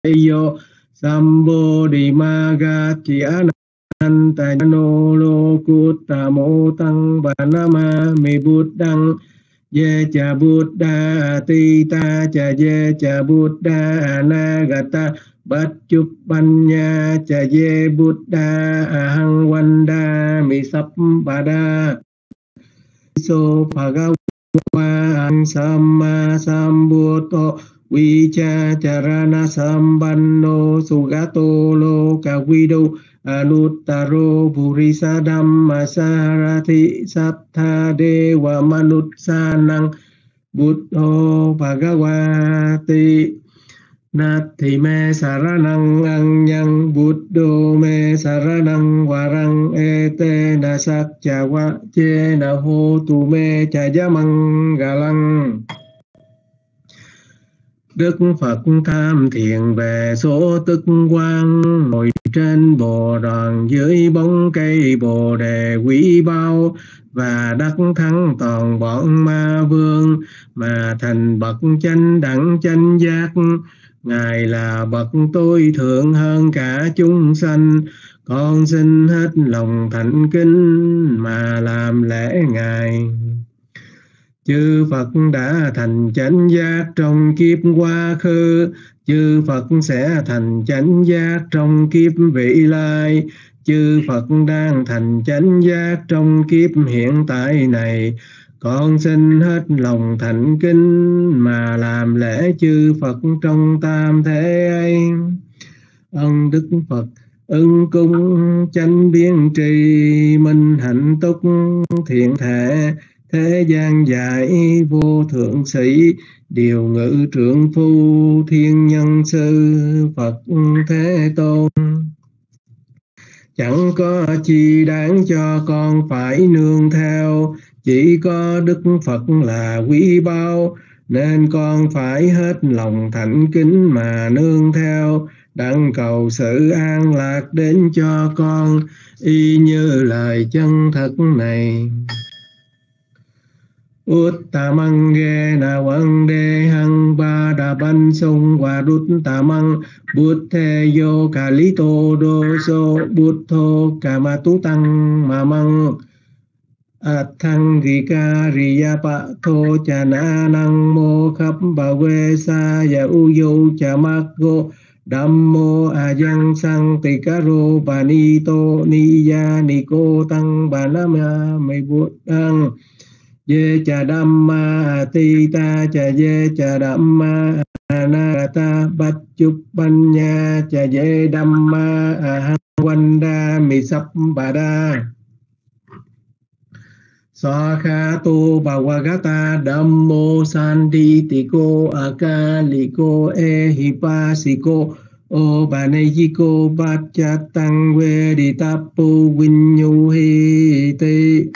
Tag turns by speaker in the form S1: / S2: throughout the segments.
S1: yo sambo di maga chi ananta no lo kutamo tăng banama mi buddhang ye cha buddha atita cha ye cha buddha anagata bacchupanya cha ye buddha ahang vanda mi sapppada so phagawa an samma sambuddho vicha charana sambanno sugato loka vidu anuttaro purisa dhamma sarati sattha dewa manussanang buddho bhagavati Nati me saranang anyang buddho me saranang varang ete na sakcha wa che na hô tu me cha jamang galang. Đức Phật tham thiền về số tức quang, ngồi trên bồ đoàn dưới bóng cây bồ đề quý báu, và đắc thắng toàn bọn ma vương mà thành bậc chánh đẳng chánh giác. Ngài là bậc tối thượng hơn cả chúng sanh, con xin hết lòng thành kính mà làm lễ Ngài. Chư Phật đã thành chánh giác trong kiếp quá khứ, chư Phật sẽ thành chánh giác trong kiếp vị lai, chư Phật đang thành chánh giác trong kiếp hiện tại này. Con xin hết lòng thành kính mà làm lễ chư Phật trong tam thế ấy. Ân Đức Phật ưng cung chánh biên trì, minh hạnh túc thiện thể, thế gian giải vô thượng sĩ, điều ngự trượng phu thiên nhân sư Phật Thế Tôn. Chẳng có chi đáng cho con phải nương theo, chỉ có Đức Phật là quý báu, nên con phải hết lòng thành kính mà nương theo, đặng cầu sự an lạc đến cho con, y như lời chân thật này. Uttamang ge na vang de hang ba đà ban sông và đút tamang buddhe yo kalito do so buddho kamatu tăng ma mang athang rika riya pa tho cha na năng mô khắp bà quê sa ya u yo cha ma go Dhammo ajang sang tikaro panito niya niko tăng banama me buddhang ye cha dhamma atita cha ye cha dhamma anagata bacchupanya cha ye dhamma ahang vanda mi sapppada Sakhato bhavagata dhammo sanditiko akaliko ehipasiko obanejiko bachatang veditapu vinyuhiti.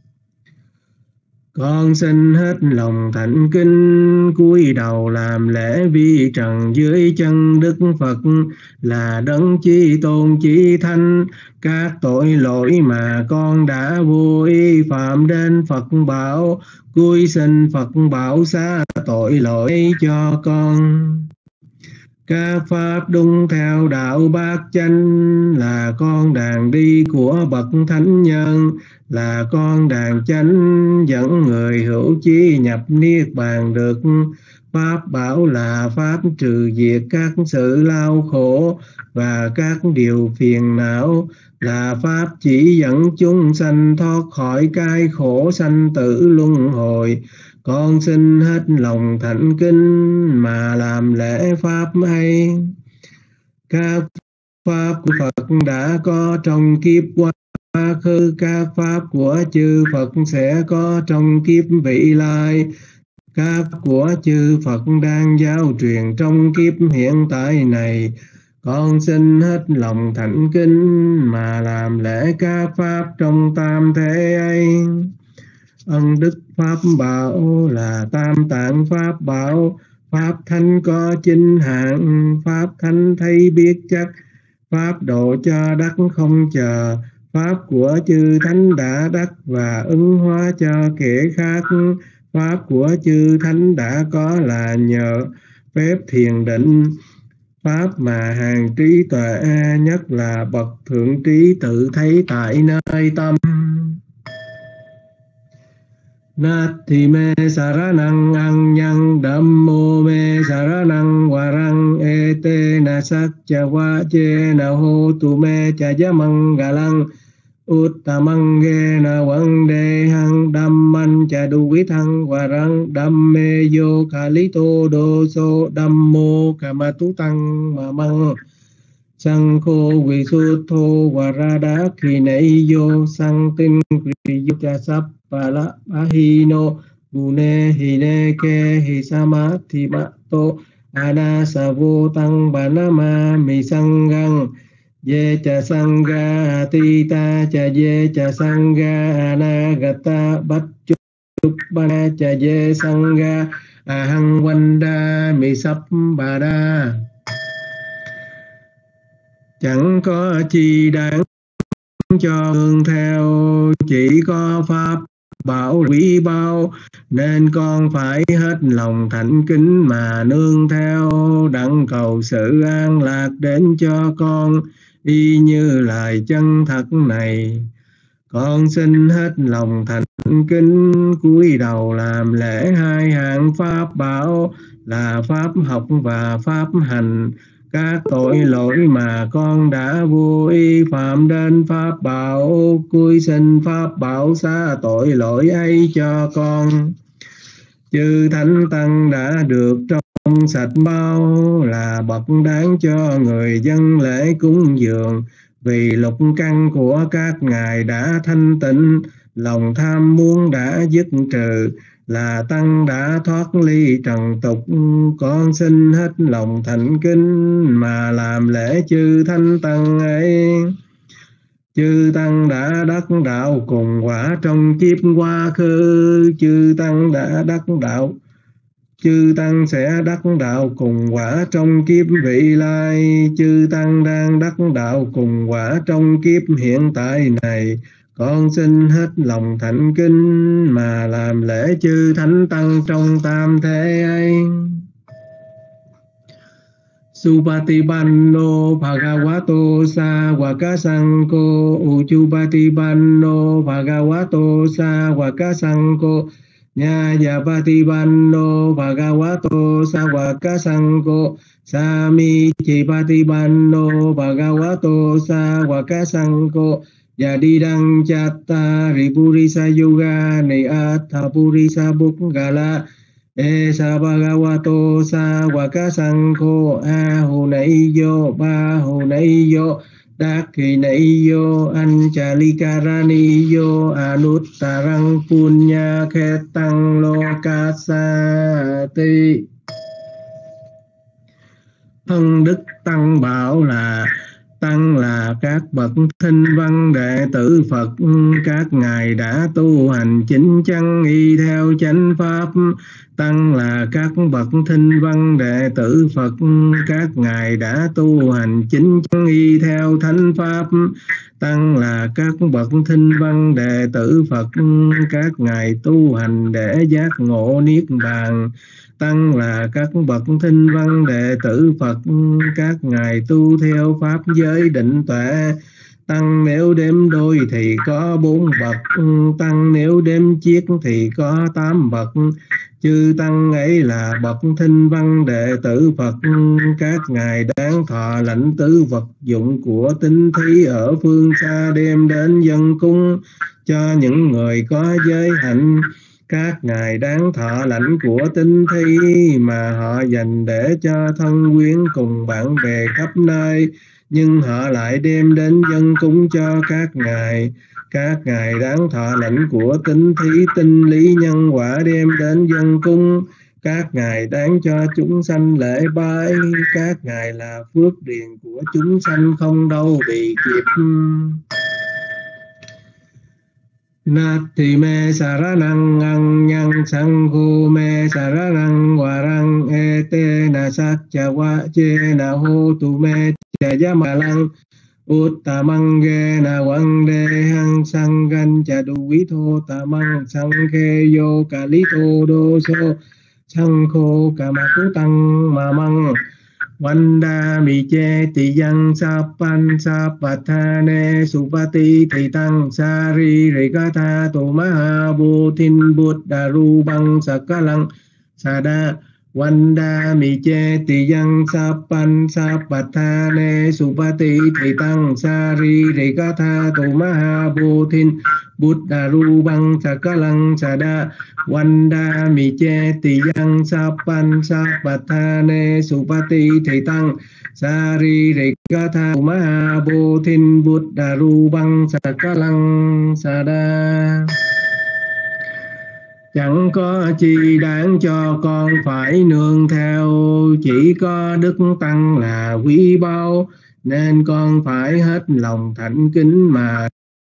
S1: Con xin hết lòng thành kính cúi đầu làm lễ vi trần dưới chân Đức Phật là đấng chí tôn chí thánh. Các tội lỗi mà con đã vô ý phạm đến Phật bảo, cúi xin Phật bảo xá tội lỗi cho con. Các pháp đúng theo đạo bát chánh là con đàn đi của bậc thánh nhân, là con đàn chánh dẫn người hữu chí nhập niết bàn được. Pháp bảo là pháp trừ diệt các sự lao khổ và các điều phiền não, là pháp chỉ dẫn chúng sanh thoát khỏi cái khổ sanh tử luân hồi. Con xin hết lòng thành kính mà làm lễ pháp ấy. Các pháp của Phật đã có trong kiếp quá khứ, các pháp của chư Phật sẽ có trong kiếp vị lai, các của chư Phật đang giáo truyền trong kiếp hiện tại này. Con xin hết lòng thành kính mà làm lễ các pháp trong tam thế ấy. Ân Đức Pháp bảo là tam tạng Pháp bảo, Pháp thánh có chính hạng, Pháp thánh thấy biết chắc, Pháp độ cho đắc không chờ, Pháp của chư thánh đã đắc và ứng hóa cho kẻ khác. Pháp của chư thánh đã có là nhờ phép thiền định, pháp mà hàng trí tuệ nhất là bậc thượng trí tự thấy tại nơi tâm. Natti me saranang anyang dhammo me saranang warang ete na sakcha vache na hotu me chajamang galang uttamang ge na vandehang dhamman chaduvithang warang dhamme yo kalito doso dhammo kamatutang mamang Sankho Visuddho Varadakhineyo Sanktin Kriyuta Sappala Ahino Gune Hine Ke Hisamathi Matto Anasavo Tăng Banama Mi Sangang Ye Cha Sangha Atita Cha Ye Cha Sangha Anagata Bachupana Cha Ye Sangha Ahang Vanda Mi Sappara. Chẳng có chi đáng cho hương theo, chỉ có pháp bảo quý bao, nên con phải hết lòng thành kính mà nương theo, đặng cầu sự an lạc đến cho con, y như lời chân thật này. Con xin hết lòng thành kính cúi đầu làm lễ hai hạng pháp bảo là pháp học và pháp hành. Các tội lỗi mà con đã vô ý phạm đến pháp bảo, cúi xin pháp bảo xá tội lỗi ấy cho con. Chư thánh tăng đã được trong sạch bao, là bậc đáng cho người dân lễ cúng dường, vì lục căn của các ngài đã thanh tịnh, lòng tham muốn đã dứt trừ, là tăng đã thoát ly trần tục. Con xin hết lòng thành kính mà làm lễ chư thánh tăng ấy. Chư tăng đã đắc đạo cùng quả trong kiếp quá khứ, chư tăng đã đắc đạo, chư tăng sẽ đắc đạo cùng quả trong kiếp vị lai, chư tăng đang đắc đạo cùng quả trong kiếp hiện tại này. Con xin hết lòng thành kính mà làm lễ chư thánh tăng trong tam thế ấy. Supatipanno bhagavato sāvaka saṅkho Uchupatipanno bhagavato sāvaka saṅkho Nyājapatipanno bhagavato sāvaka saṅkho Samiccippatipanno bhagavato sāvaka saṅkho Yadidang chattari purisa yuga ni atha purisa bukkala Esa bhagavato sāvaka saṅkho ahunaiyo bahunaiyo dakhinaiyo anchalikaraniyo anuttarang punya khetang lokasati. Thân đức tăng bảo là tăng là các bậc thinh văn đệ tử Phật, các ngài đã tu hành chính chắn y theo chánh pháp. Tăng là các bậc thinh văn đệ tử Phật, các ngài đã tu hành chính chắn y theo thánh pháp. Tăng là các bậc thinh văn đệ tử Phật, các ngài tu hành để giác ngộ niết bàn. Tăng là các bậc thinh văn đệ tử Phật, các ngài tu theo pháp giới định tuệ. Tăng nếu đếm đôi thì có 4 bậc, tăng nếu đếm chiết thì có 8 bậc. Chư tăng ấy là bậc thinh văn đệ tử Phật, các ngài đáng thọ lãnh tứ vật dụng của tín thí ở phương xa đem đến dân cung cho những người có giới hạnh. Các ngài đáng thọ lãnh của tín thí mà họ dành để cho thân quyến cùng bạn bè khắp nơi, nhưng họ lại đem đến dân cúng cho các ngài. Các ngài đáng thọ lãnh của tín thí tinh lý nhân quả đem đến dân cung. Các ngài đáng cho chúng sanh lễ bái. Các ngài là phước điền của chúng sanh không đâu bị kịp. Natti me saranang anyang saṅkho me saranang warang ete na sakcha vache na hotu me chajamalang uttamang ge na vandehang sanghan chaduvitho tamang saṅkheyo kalito doso saṅkho kamatutang mamang Vanda mi che ti yang sapan sapatthane supati ti tăng sari rikatha tu maha vô thiên buddha ru băng sakalang sada. Vanda mi che ti yang sapan sapatthane supati ti tăng sari rikatha tu maha vô thiên buddha ru băng sakalang sada. Vanda mi che ti yang sapan sapatthane supati thì tăng sari rikatha maha vô thiên buddha ru băng sakalang sada. Chẳng có chi đáng cho con phải nương theo, chỉ có đức tăng là quý báu, nên con phải hết lòng thành kính mà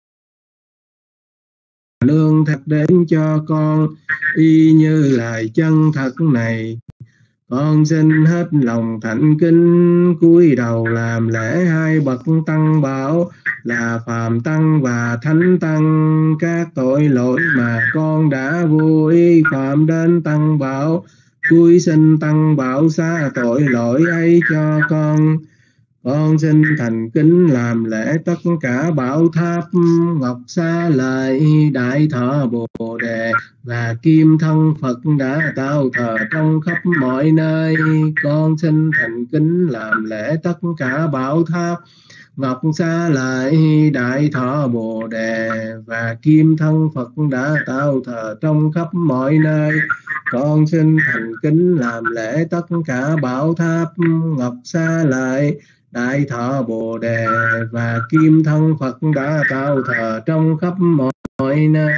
S1: nương thật đến cho con y như lời chân thật này. Con xin hết lòng thành kính cúi đầu làm lễ hai bậc tăng bảo là phàm tăng và thánh tăng. Các tội lỗi mà con đã vô ý phạm đến tăng bảo, cúi xin tăng bảo xá tội lỗi ấy cho con. Con xin thành kính làm lễ tất cả bảo tháp ngọc xá lợi đại thọ Bồ Đề và kim thân Phật đã tạo thờ trong khắp mọi nơi. Con xin thành kính làm lễ tất cả bảo tháp ngọc xá lợi đại thọ Bồ Đề và kim thân Phật đã tạo thờ trong khắp mọi nơi. Con xin thành kính làm lễ tất cả bảo tháp ngọc xá lợi đại thọ Bồ Đề và kim thân Phật đã tạo thờ trong khắp mọi nơi.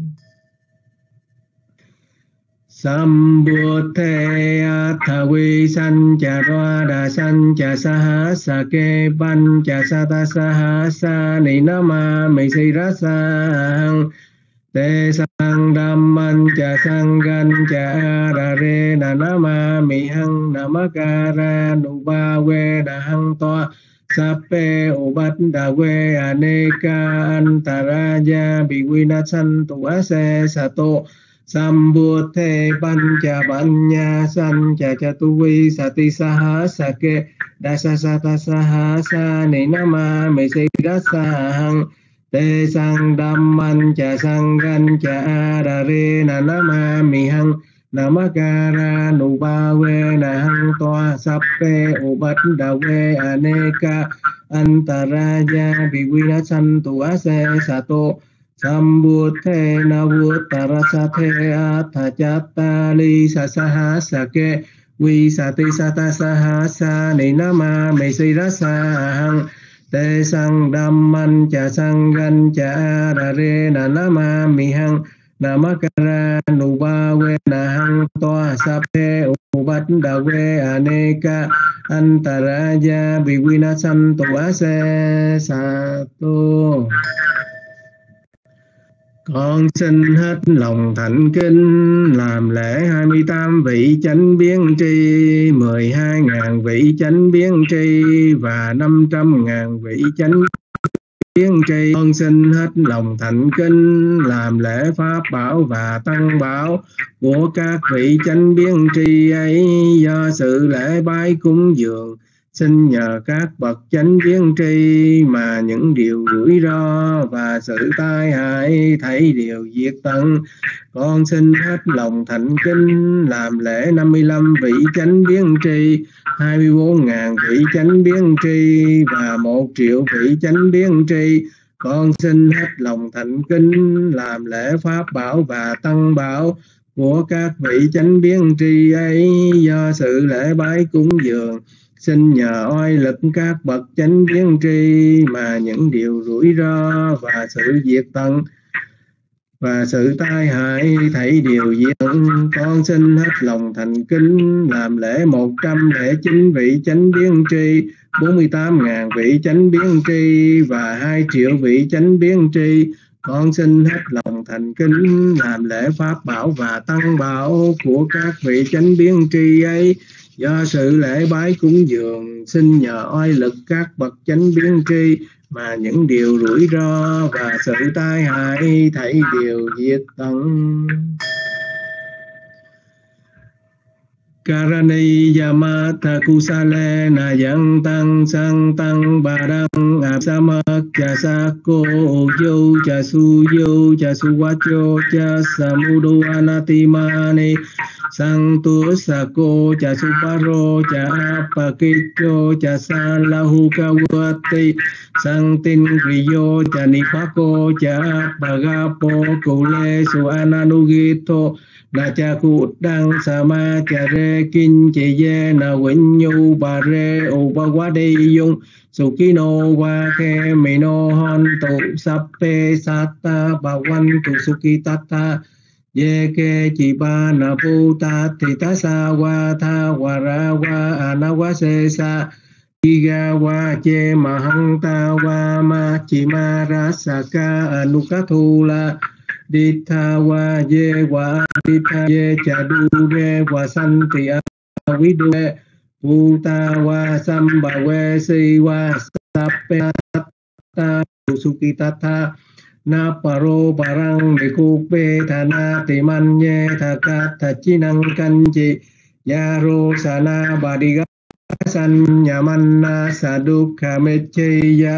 S1: Sambuddhe athavi sancha rada sancha sahasake pancha satasahasa ninama misirasang te sang dhamman cha sangan cha arare nanama mihang namakara nubawe dahang toa sape ubadda we aneka antaraja biwinasantu ase sato. Sambuddhe pancha panya sancha chatuvi sati sahasake dasasata sahasa ninama misirasang te sang dhamman cha sangan cha arare nanama mihang namakara nubawe nahang toa sappe ubadda we aneka antaraja biwinasantu ase sato. Sambuddhe navutarasathe athachattali sasahasake visati satasahasa ninama misirasang te sang dhamman cha sangan cha arare nanama mihang namakara nubawe nahang toa sape ubadda we aneka antaraja biwinasantu ase sato. Con xin hết lòng thành kính làm lễ 28 vị chánh biến tri, 12.000 vị chánh biến tri và 500.000 vị chánh biến tri. Con xin hết lòng thành kính làm lễ pháp bảo và tăng bảo của các vị chánh biến tri ấy. Do sự lễ bái cúng dường xin nhờ các bậc chánh biến tri mà những điều rủi ro và sự tai hại thảy đều diệt tận. Con xin hết lòng thành kính làm lễ 55 vị chánh biến tri, 24.000 vị chánh biến tri và 1 triệu vị chánh biến tri. Con xin hết lòng thành kính làm lễ pháp bảo và tăng bảo của các vị chánh biến tri ấy. Do sự lễ bái cúng dường xin nhờ oai lực các bậc chánh biến tri mà những điều rủi ro và sự diệt tận và sự tai hại thảy đều diệt tận. Con xin hết lòng thành kính làm lễ 109 vị chánh biến tri, 48.000 vị chánh biến tri và 2 triệu vị chánh biến tri. Con xin hết lòng thành kính làm lễ pháp bảo và tăng bảo của các vị chánh biến tri ấy. Do sự lễ bái cúng dường xin nhờ oai lực các bậc chánh biến tri mà những điều rủi ro và sự tai hại thảy đều diệt tận. Karani Yamata Kusale Na Yang Tăng Sang Tăng Bà Đăng Áp Sa Mắc Cha Sa Cô Dâu Cha Su Dâu Cha Su Quá Chô Cha Sa Mu Đô Anatimani Sang Tu Sa Cô Cha Su Pa Rô Cha Pa Kích Chô Cha Sa La Hu Ca Vati Sang Tin Riyo Cha Ni Phá Cô Cha Pa Ga Po Cụ Lê Su Ananugito Na cha cụ đăng sa ma cha rê kinh chị dê na quỳnh nhu bà rê u ba quá đi dung su ki no wa khe mi no hon tu sap pe sa ta ba wan tu su ki ta ta ye ke chi ba na pu ta thì ta sa wa tha wa ra wa ana wa se sa Iga wa che ma hăng ta wa ma chi ma ra sa ka anuka thu la Ditha wa ye wa ditha ye cha du re wa san ti a vi du re Puta wa sam ba we si wa sa pe ta suki ta tha na paro parang de ku pe tha na ti man ye tha ka tha chi năng căn chi ya ro sa na ba di ga san nhà man na sa du kha me che ya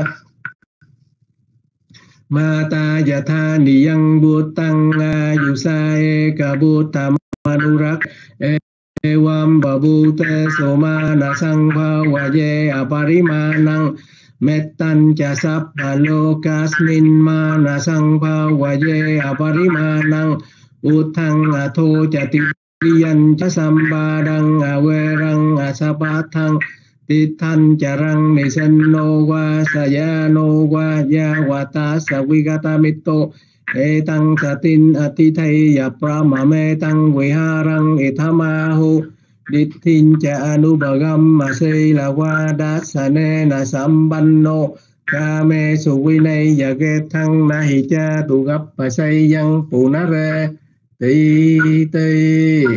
S1: Mata Yatha Niyang Bhutang Ayusae Kabhutam Manurak Evam Babhute Somana Sangha Vaye Aparimanang Mettan Chasap Alokasmin Mana Sangha Vaye Aparimanang Utthang Atho Chatiyan Chasambadang Averang Asapathang Tithan charang ni sen no wa saya no wa ya wata sawigata mito etang satin atithai ya prama me tang viharang ithamahu dithin cha anubagam mase la wa dasane na sambanno kame suvinay yage thang na hi cha tu gap pasay yang punare ti ti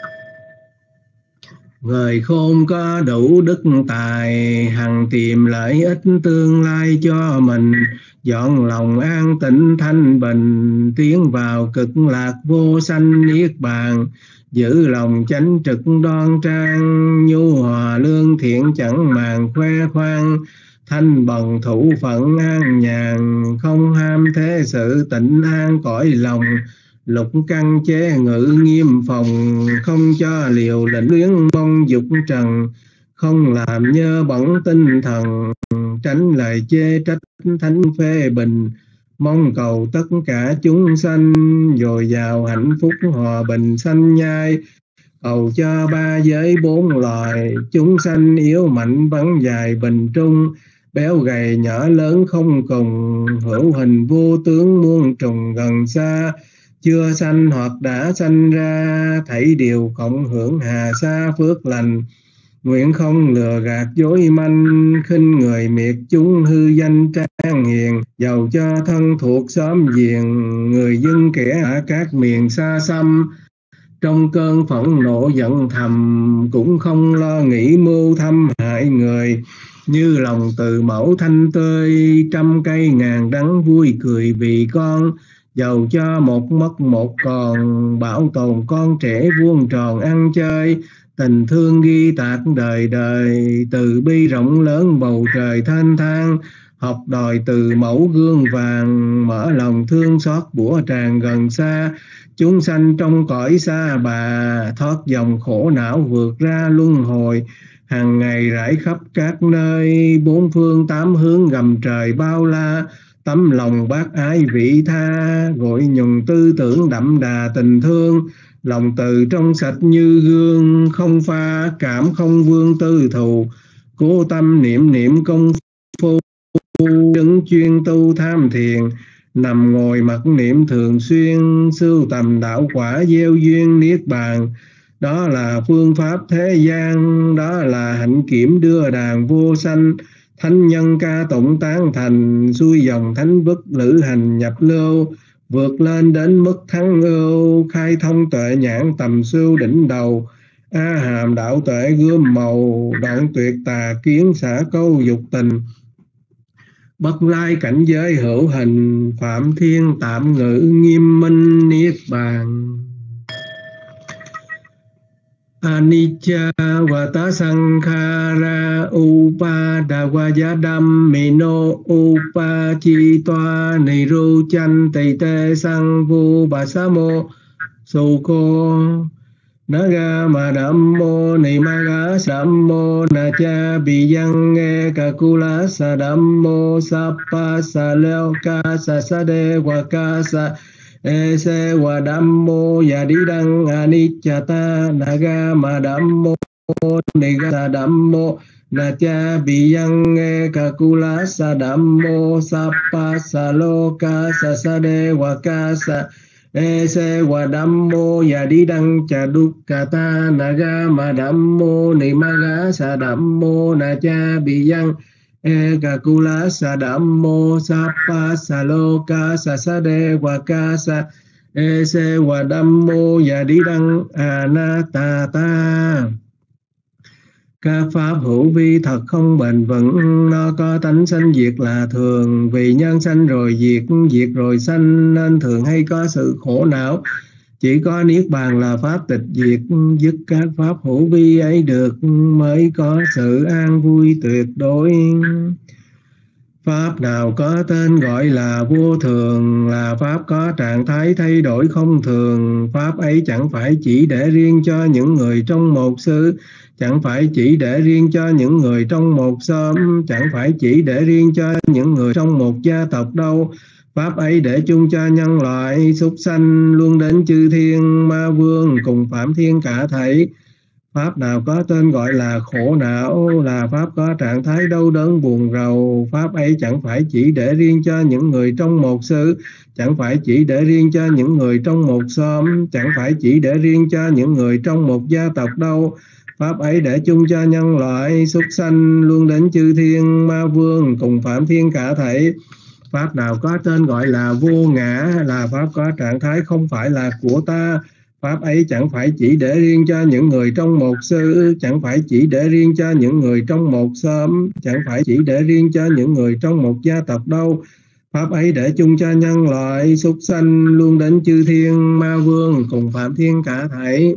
S1: Người khôn có đủ đức tài, hằng tìm lợi ích tương lai cho mình, dọn lòng an tịnh thanh bình, tiến vào cực lạc vô sanh niết bàn, giữ lòng chánh trực đoan trang, nhu hòa lương thiện chẳng màng khoe khoang, thanh bần thủ phận an nhàn, không ham thế sự tịnh an cõi lòng. Lục căn chế ngự nghiêm phòng, không cho liều lĩnh luyến mong dục trần, không làm nhơ bẩn tinh thần, tránh lời chê trách thánh phê bình, mong cầu tất cả chúng sanh dồi dào hạnh phúc hòa bình sanh nhai, cầu cho ba giới bốn loài chúng sanh yếu mạnh vắng dài bình trung, béo gầy nhỏ lớn không cùng, hữu hình vô tướng muôn trùng gần xa, chưa sanh hoặc đã sanh ra, thảy đều cộng hưởng hà sa phước lành. Nguyện không lừa gạt dối manh, khinh người miệt chúng hư danh trang hiền, giàu cho thân thuộc xóm giềng, người dân kẻ ở các miền xa xăm. Trong cơn phẫn nộ giận thầm, cũng không lo nghĩ mưu thâm hại người, như lòng từ mẫu thanh tươi, trăm cây ngàn đắng vui cười vì con. Dầu cho một mất một còn, bảo tồn con trẻ vuông tròn ăn chơi, tình thương ghi tạc đời đời, từ bi rộng lớn bầu trời thanh thang, học đòi từ mẫu gương vàng, mở lòng thương xót bủa tràn gần xa, chúng sanh trong cõi xa bà, thoát dòng khổ não vượt ra luân hồi, hàng ngày rải khắp các nơi, bốn phương tám hướng gầm trời bao la. Tấm lòng bác ái vị tha, gọi nhùng tư tưởng đậm đà tình thương, lòng từ trong sạch như gương, không pha cảm không vương tư thù, cố tâm niệm niệm công phu, đứng chuyên tu tham thiền, nằm ngồi mặc niệm thường xuyên, sưu tầm đạo quả gieo duyên niết bàn. Đó là phương pháp thế gian, đó là hạnh kiểm đưa đàn vô sanh. Thánh nhân ca tụng tán thành, xuôi dòng thánh bức lữ hành nhập lưu, vượt lên đến mức thắng ưu, khai thông tuệ nhãn tầm sưu đỉnh đầu. A hàm đạo tuệ gươm màu, đoạn tuyệt tà kiến xả câu dục tình. Bất lai cảnh giới hữu hình, phạm thiên tạm ngữ nghiêm minh niết bàn. Anicca Vata Sankhara Upadavayadam Mino Upachitoa Niruchan Tê Sang Vu Bà Sa Mô Sukho Naga Madammo Nimaga Sammo Nacha Biyang Nghe Kakula Sadammo Sappa Saloka Sasade Wakasa Ese Wadammo Yadidang Anichata Naga Madammo Niga Sadammo Nacha Biyang Nghe Kakula Sadammo Sappa Saloka Sasade Wakasa Ese Wadammo Yadidang Chadukata Naga Madammo Nimaga Sadammo Nacha Biyang Kakula Sadammo Sappa Saloka Sasade Wakasa Ese Wadammo Yadidang Anatata. Các pháp hữu vi thật không bền vững, nó có tánh sanh diệt là thường. Vì nhân sanh rồi diệt, diệt rồi sanh, nên thường hay có sự khổ não. Chỉ có niết bàn là pháp tịch diệt, dứt các pháp hữu vi ấy được, mới có sự an vui tuyệt đối. Pháp nào có tên gọi là vô thường, là pháp có trạng thái thay đổi không thường. Pháp ấy chẳng phải chỉ để riêng cho những người trong một xứ, chẳng phải chỉ để riêng cho những người trong một xóm, chẳng phải chỉ để riêng cho những người trong một gia tộc đâu. Pháp ấy để chung cho nhân loại, súc sanh, luôn đến chư thiên, ma vương cùng phạm thiên cả thảy. Pháp nào có tên gọi là khổ não, là pháp có trạng thái đau đớn buồn rầu. Pháp ấy chẳng phải chỉ để riêng cho những người trong một xứ, chẳng phải chỉ để riêng cho những người trong một xóm, chẳng phải chỉ để riêng cho những người trong một gia tộc đâu. Pháp ấy để chung cho nhân loại, súc sanh, luôn đến chư thiên, ma vương cùng phạm thiên cả thảy. Pháp nào có tên gọi là vô ngã, là pháp có trạng thái không phải là của ta. Pháp ấy chẳng phải chỉ để riêng cho những người trong một xứ, chẳng phải chỉ để riêng cho những người trong một xóm, chẳng phải chỉ để riêng cho những người trong một gia tộc đâu. Pháp ấy để chung cho nhân loại, súc sanh, luôn đến chư thiên, ma vương cùng phạm thiên cả thảy.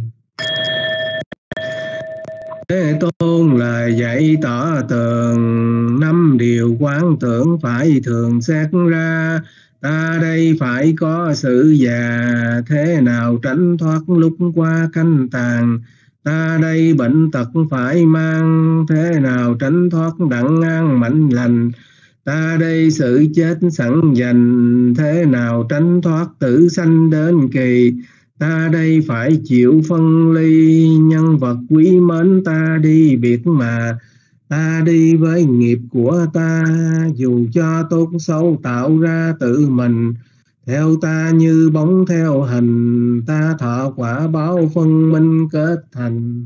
S1: Thế Tôn là dạy tỏ tường, 5 điều quán tưởng phải thường xét ra. Ta đây phải có sự già, thế nào tránh thoát lúc qua canh tàn. Ta đây bệnh tật phải mang, thế nào tránh thoát đặng an mạnh lành. Ta đây sự chết sẵn dành, thế nào tránh thoát tử sanh đến kỳ. Ta đây phải chịu phân ly, nhân vật quý mến ta đi biệt mà. Ta đi với nghiệp của ta, dù cho tốt xấu tạo ra tự mình. Theo ta như bóng theo hình, ta thọ quả báo phân minh kết thành.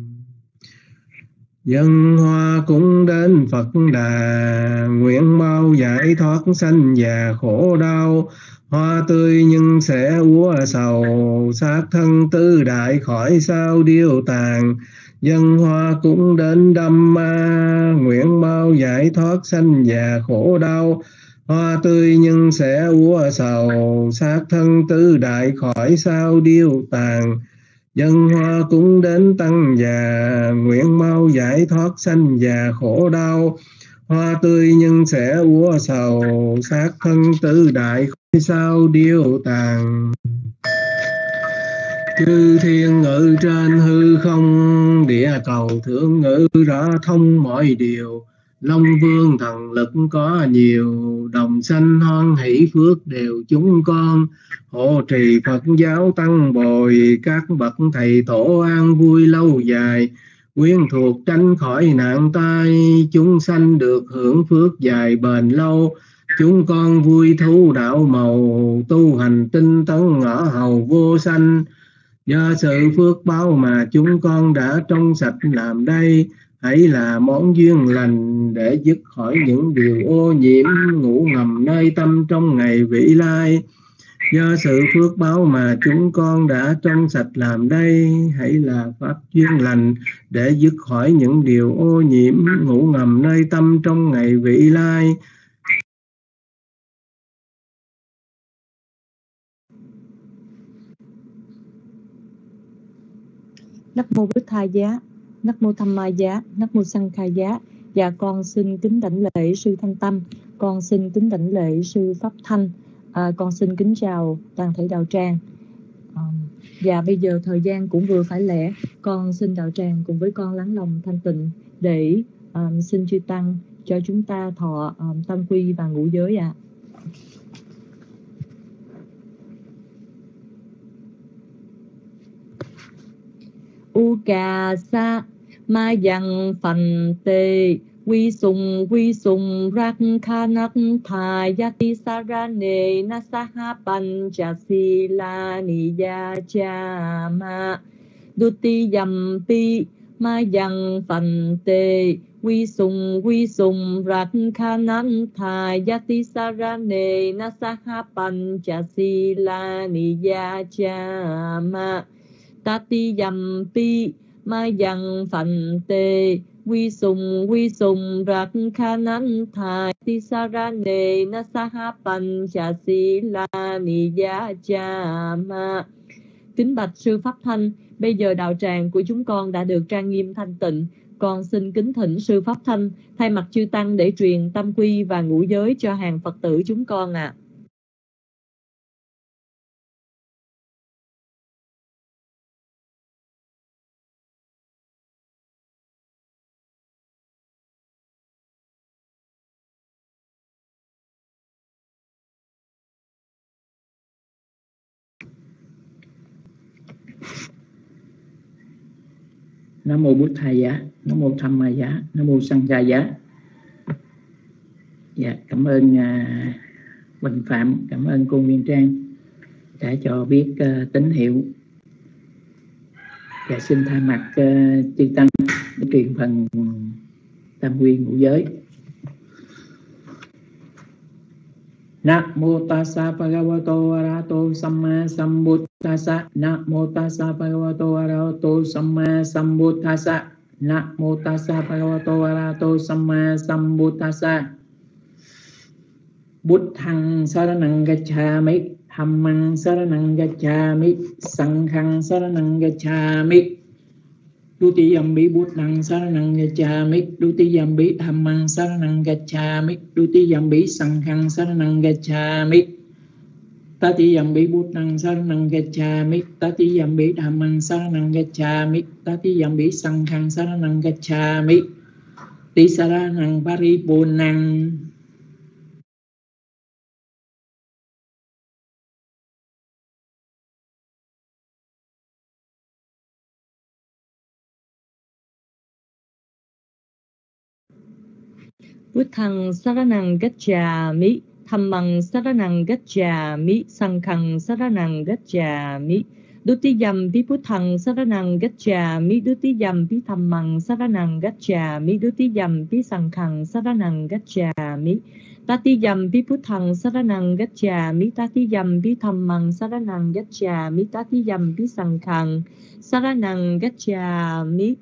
S1: Dân hoa cũng đến Phật Đà, nguyện mau giải thoát sanh già khổ đau. Hoa tươi nhưng sẽ úa sầu, xác thân tư đại khỏi sao điêu tàn. Dân hoa cũng đến Đâm Ma, nguyện mau giải thoát sanh già khổ đau. Hoa tươi nhưng sẽ úa sầu, xác thân tư đại khỏi sao điêu tàn. Dân hoa cũng đến Tăng già, nguyện mau giải thoát sanh già khổ đau. Hoa tươi nhưng sẽ úa sầu, xác thân tư đại khỏi sao điêu tàn. Chư thiên ngự trên hư không, địa cầu thượng ngự rõ thông mọi điều. Long vương thần lực có nhiều, đồng sanh hoan hỷ phước đều chúng con. Hộ trì Phật giáo tăng bồi, các bậc thầy tổ an vui lâu dài. Quyến thuộc tránh khỏi nạn tai, chúng sanh được hưởng phước dài bền lâu. Chúng con vui thú đạo màu, tu hành tinh tấn ngõ hầu vô sanh. Do sự phước báo mà chúng con đã trong sạch làm đây, hãy là món duyên lành để dứt khỏi những điều ô nhiễm ngủ ngầm nơi tâm trong ngày vĩ lai. Do sự phước báo mà chúng con đã trong sạch làm đây, hãy là pháp duyên lành để dứt khỏi những điều ô nhiễm ngủ ngầm nơi tâm trong ngày vĩ lai.
S2: Nắc mô Bích Tha Giá, Nắc mô Tham Ma Giá, Nắc mô Sang Kha Giá. Và con xin kính đảnh lễ sư Thanh Tâm, con xin kính đảnh lễ sư Pháp Thanh, con xin kính chào toàn thể đạo tràng. Và bây giờ thời gian cũng vừa phải lẽ, con xin đạo tràng cùng với con lắng lòng thanh tịnh để xin chư tăng cho chúng ta thọ tam quy và ngũ giới ạ. Ukasa ma yang phàn tê quy sùng rắc kha nắc thà yati sarane nasaha panchasila niyajama duti yampi ma yang phàn tê quy sùng rắc kha nắc thà yati sarane nasaha panchasila niyajama Tati yampi ma yang phàn tê quy sùng rắc kha nắn thai ti sarane nasaha panchasila niyajama. Kính bạch sư Pháp Thanh, bây giờ đạo tràng của chúng con đã được trang nghiêm thanh tịnh. Con xin kính thỉnh sư Pháp Thanh thay mặt chư tăng để truyền tam quy và ngũ giới cho hàng Phật tử chúng con ạ.
S3: Nam mô Bụt Thầy Giá, Nam mô Tham Ma Giá, Nam mô Sang Kha Giá. Dạ, cảm ơn Bình Phạm, cảm ơn cô Nguyên Trang đã cho biết tín hiệu. Và xin thay mặt chư tăng để truyền phần tam quy ngũ giới. Namo tassa bhagavato arahato samma sambuddhassa. Namo tassa bhagavato arahato samma sambuddhassa. Namo tassa bhagavato arahato samma sambuddhassa. Buddhang saranang gacchami, dhammang saranang gacchami, sanghang saranang gacchami. Dutiyampi Buddhang saranang gacchami, Dutiyampi Dhammang saranang gacchami, Dutiyampi Sanghang saranang gacchami. Tatiyampi Buddhang saranang gacchami, Tatiyampi Dhammang saranang gacchami, Tatiyampi Sanghang saranang gacchami. Tisaranang paripurnang.
S2: Buddhang saranang gacchami, Dhammang saranang gacchami, Sanghang saranang gacchami. Dutiyampi Buddhang saranang gacchami, Dutiyampi Dhammang saranang gacchami, Dutiyampi Sanghang saranang gacchami. Tatiyampi Buddhang saranang gacchami, Tatiyampi Dhammang saranang gacchami, Tatiyampi Sanghang saranang gacchami.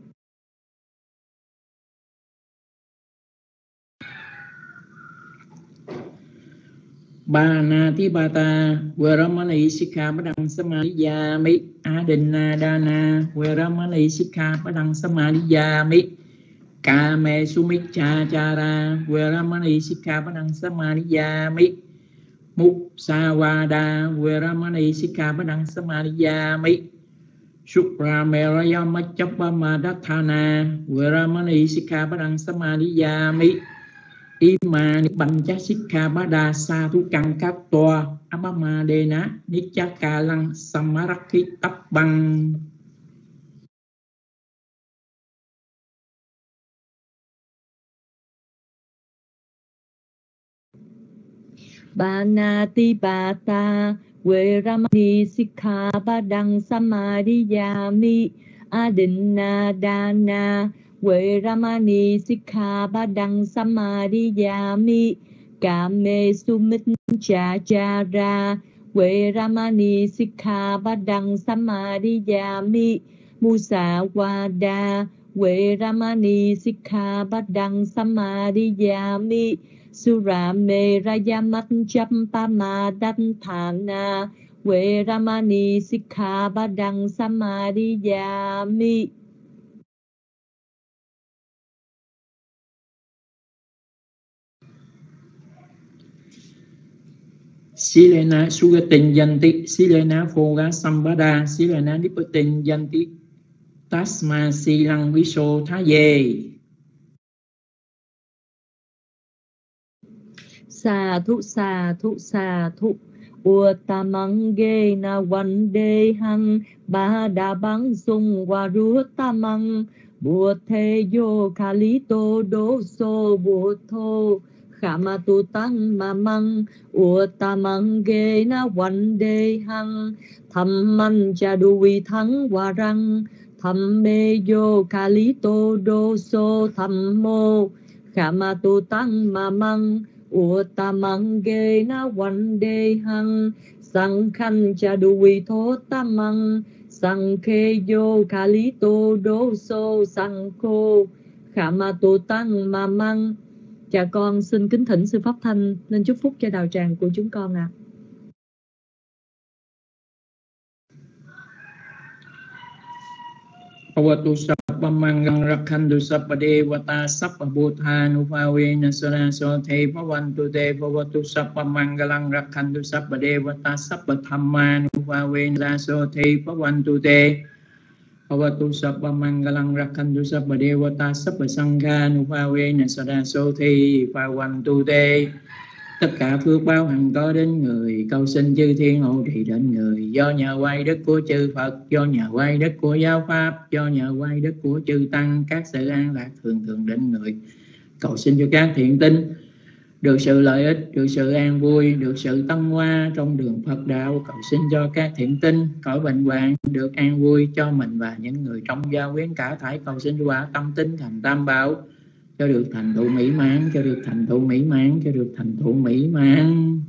S3: Banatipata Veramani Sikkhapadang Samadhiyami. Adinadana Veramani Sikkhapadang Samadhiyami. Kame Sumiccachara Veramani Sikkhapadang Samadhiyami. Muksavada Veramani Sikkhapadang Samadhiyami. Suprameraya Maccappamadhatthana Veramani Sikkhapadang Samadhiyami. Imani Pancha Sikkhapada Satthukang Kattoa Abamadena Niccakalang Samarakkhitappang.
S2: Banatipata Veramani Sikkhapadang Samadhiyami. Adinadana Veramani Sikkhapadang Samadhiyami. Kame Sumiccachara Veramani Sikkhapadang Samadhiyami. Musawada Veramani Sikkhapadang Samadhiyami. Surameraya Maccappamadhatthana Veramani Sikkhapadang Samadhiyami.
S3: Silena Sugatin Yanti Silena Phoga Sambada Silena Niputin Yanti Tasma Silang Viso Thaye.
S2: Sa thu sa thu sa thu. Uttamang ge na văn đề hằng ba đa băng sung wa ru tamang bùa thê yo kali tô đô so bùa thô khama tu tăng ma măng uttamang ge na văn đề hằng tham man cha du vi thắng wa răng tham mê yo kali tô đô so tham mô khama tu tăng ma măng Uttamang ge na văn đề hằng sang khanh cha du vi thố tamang sang khê yo kali tô đô so sang khô khama tu tăng ma măng. Cha con xin kính thỉnh sư Pháp Thanh lên chúc phúc cho đạo tràng của chúng con ạ.
S3: Pavatu Sabba Mangang Rakhantu Sabba Devata Sabba Bhutanupavena Saraso Te Pavantu Te Pavatu Sabba Mangalang Rakhantu Sabba Devata Sabba Dhammanupavena Saraso Te Pavantu Te Pavatu Sabba Mangalang Rakhantu Sabba Devata Sabba Sanghanupavena Saraso Te Pavantu Te. Tất cả phước báo hằng có đến người, cầu xin chư thiên hộ trì đến người. Do nhờ quay đức của chư Phật, do nhờ quay đức của giáo pháp, do nhờ quay đức của chư Tăng, các sự an lạc thường thường đến người. Cầu xin cho các thiện tinh được sự lợi ích, được sự an vui, được sự tâm hoa trong đường Phật đạo. Cầu xin cho các thiện tinh cõi bệnh hoạn được an vui cho mình và những người trong gia quyến cả thảy. Cầu xin quả tâm tinh thành tam bảo, cho được thành tựu mỹ mãn, cho được thành tựu mỹ mãn, cho được thành tựu mỹ mãn.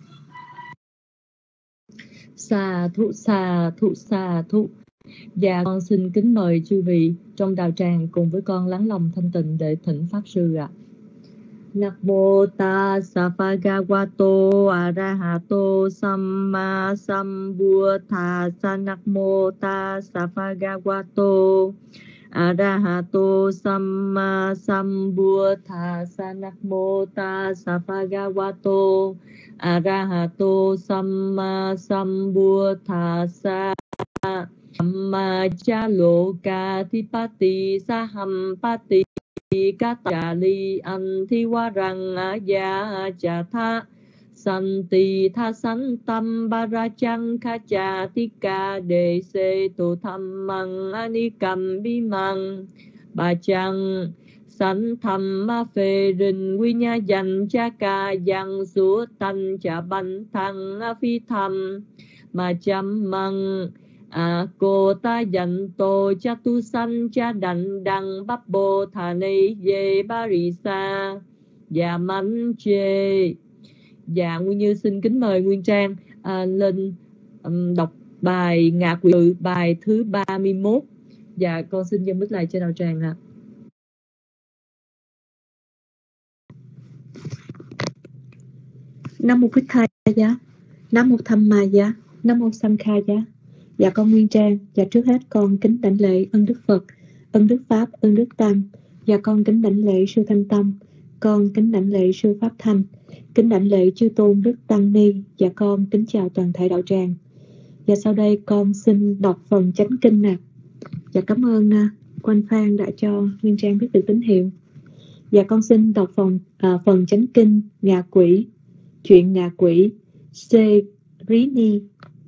S2: Sa thụ sa thụ sa thụ. Và con xin kính mời chư vị trong đạo tràng cùng với con lắng lòng thanh tịnh để thỉnh pháp sư ạ. Namo tassa bhagavato arahato samma sambuddhassa. Namo tassa bhagavato arahato samma sambuddhassa. Namo tassa bhagavato arahato samma sambuddhassa. Amma cha loka thipati sahampati Katali Antiwarang Aya Chatha Santi Tha Santam Barachang Khacha Tika Đề Se Tu Tham Mang Anikam Bimang Bachang Sanh Tham Ma Phê Rình Quy Nha Dành Cha Ca Giang Súa Tanh Cha Banh Thăng Phi Tham Mà Chăm Măng cô ta dành tô cha tu sanh cha đành đăng bắp bồ thà ni dê ba rì sa và mánh chê. Dạ Nguyên Như xin kính mời Nguyên Trang lên đọc bài Ngạ Quỷ Tự, bài thứ 31. Dạ con xin dâng mic lại cho đạo tràng ạ. Nam mô Bích Thai Giá, Nam mô Tham Ma Giá, Nam mô Sang Kha Giá. Dạ con Nguyên Trang, và trước hết con kính đảnh lễ ân Đức Phật, ân Đức Pháp, ân Đức Tăng. Và con kính đảnh lễ sư Thanh Tâm, con kính đảnh lễ sư Pháp Thanh, kính đảnh lễ chư tôn Đức Tăng Ni. Và con kính chào toàn thể đạo tràng. Và sau đây con xin đọc phần chánh kinh nè. Và cảm ơn Quanh Phan đã cho Nguyên Trang biết được tín hiệu. Và con xin đọc phần chánh kinh Ngạ Quỷ, chuyện ngạ quỷ Se Rini.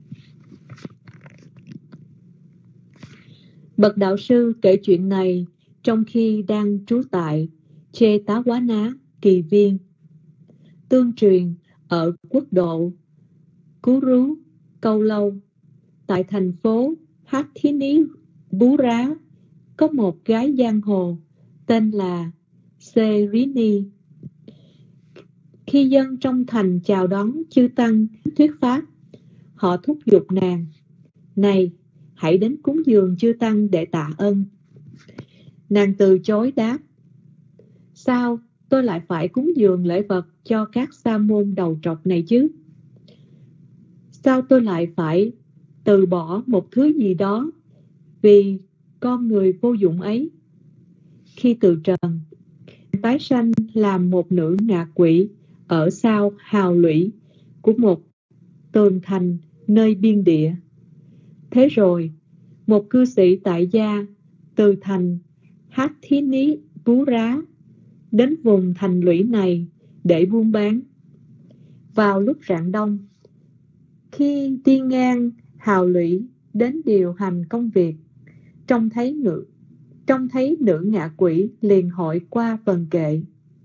S2: Bậc đạo sư kể chuyện này trong khi đang trú tại Chê Tá Quá Ná, Kỳ Viên, tương truyền ở quốc độ Cú Rú, Câu Lâu. Tại thành phố Hát Thí Ní Bú Rá có một gái giang hồ tên là Se Rini. Khi dân trong thành chào đón chư tăng thuyết pháp, họ thúc giục nàng: "Này, hãy đến cúng dường chư tăng để tạ ơn." Nàng từ chối đáp: "Sao tôi lại phải cúng dường lễ vật cho các sa môn đầu trọc này chứ?" Sao tôi lại phải từ bỏ một thứ gì đó vì con người vô dụng ấy? Khi từ trần tái sanh làm một nữ ngạ quỷ ở sau hào lũy của một tường thành nơi biên địa. Thế rồi một cư sĩ tại gia từ thành Hathinipura đến vùng thành lũy này để buôn bán. Vào lúc rạng đông, khi đi ngang hào lũy đến điều hành công việc, trông thấy nữ ngạ quỷ liền hỏi qua vần kệ: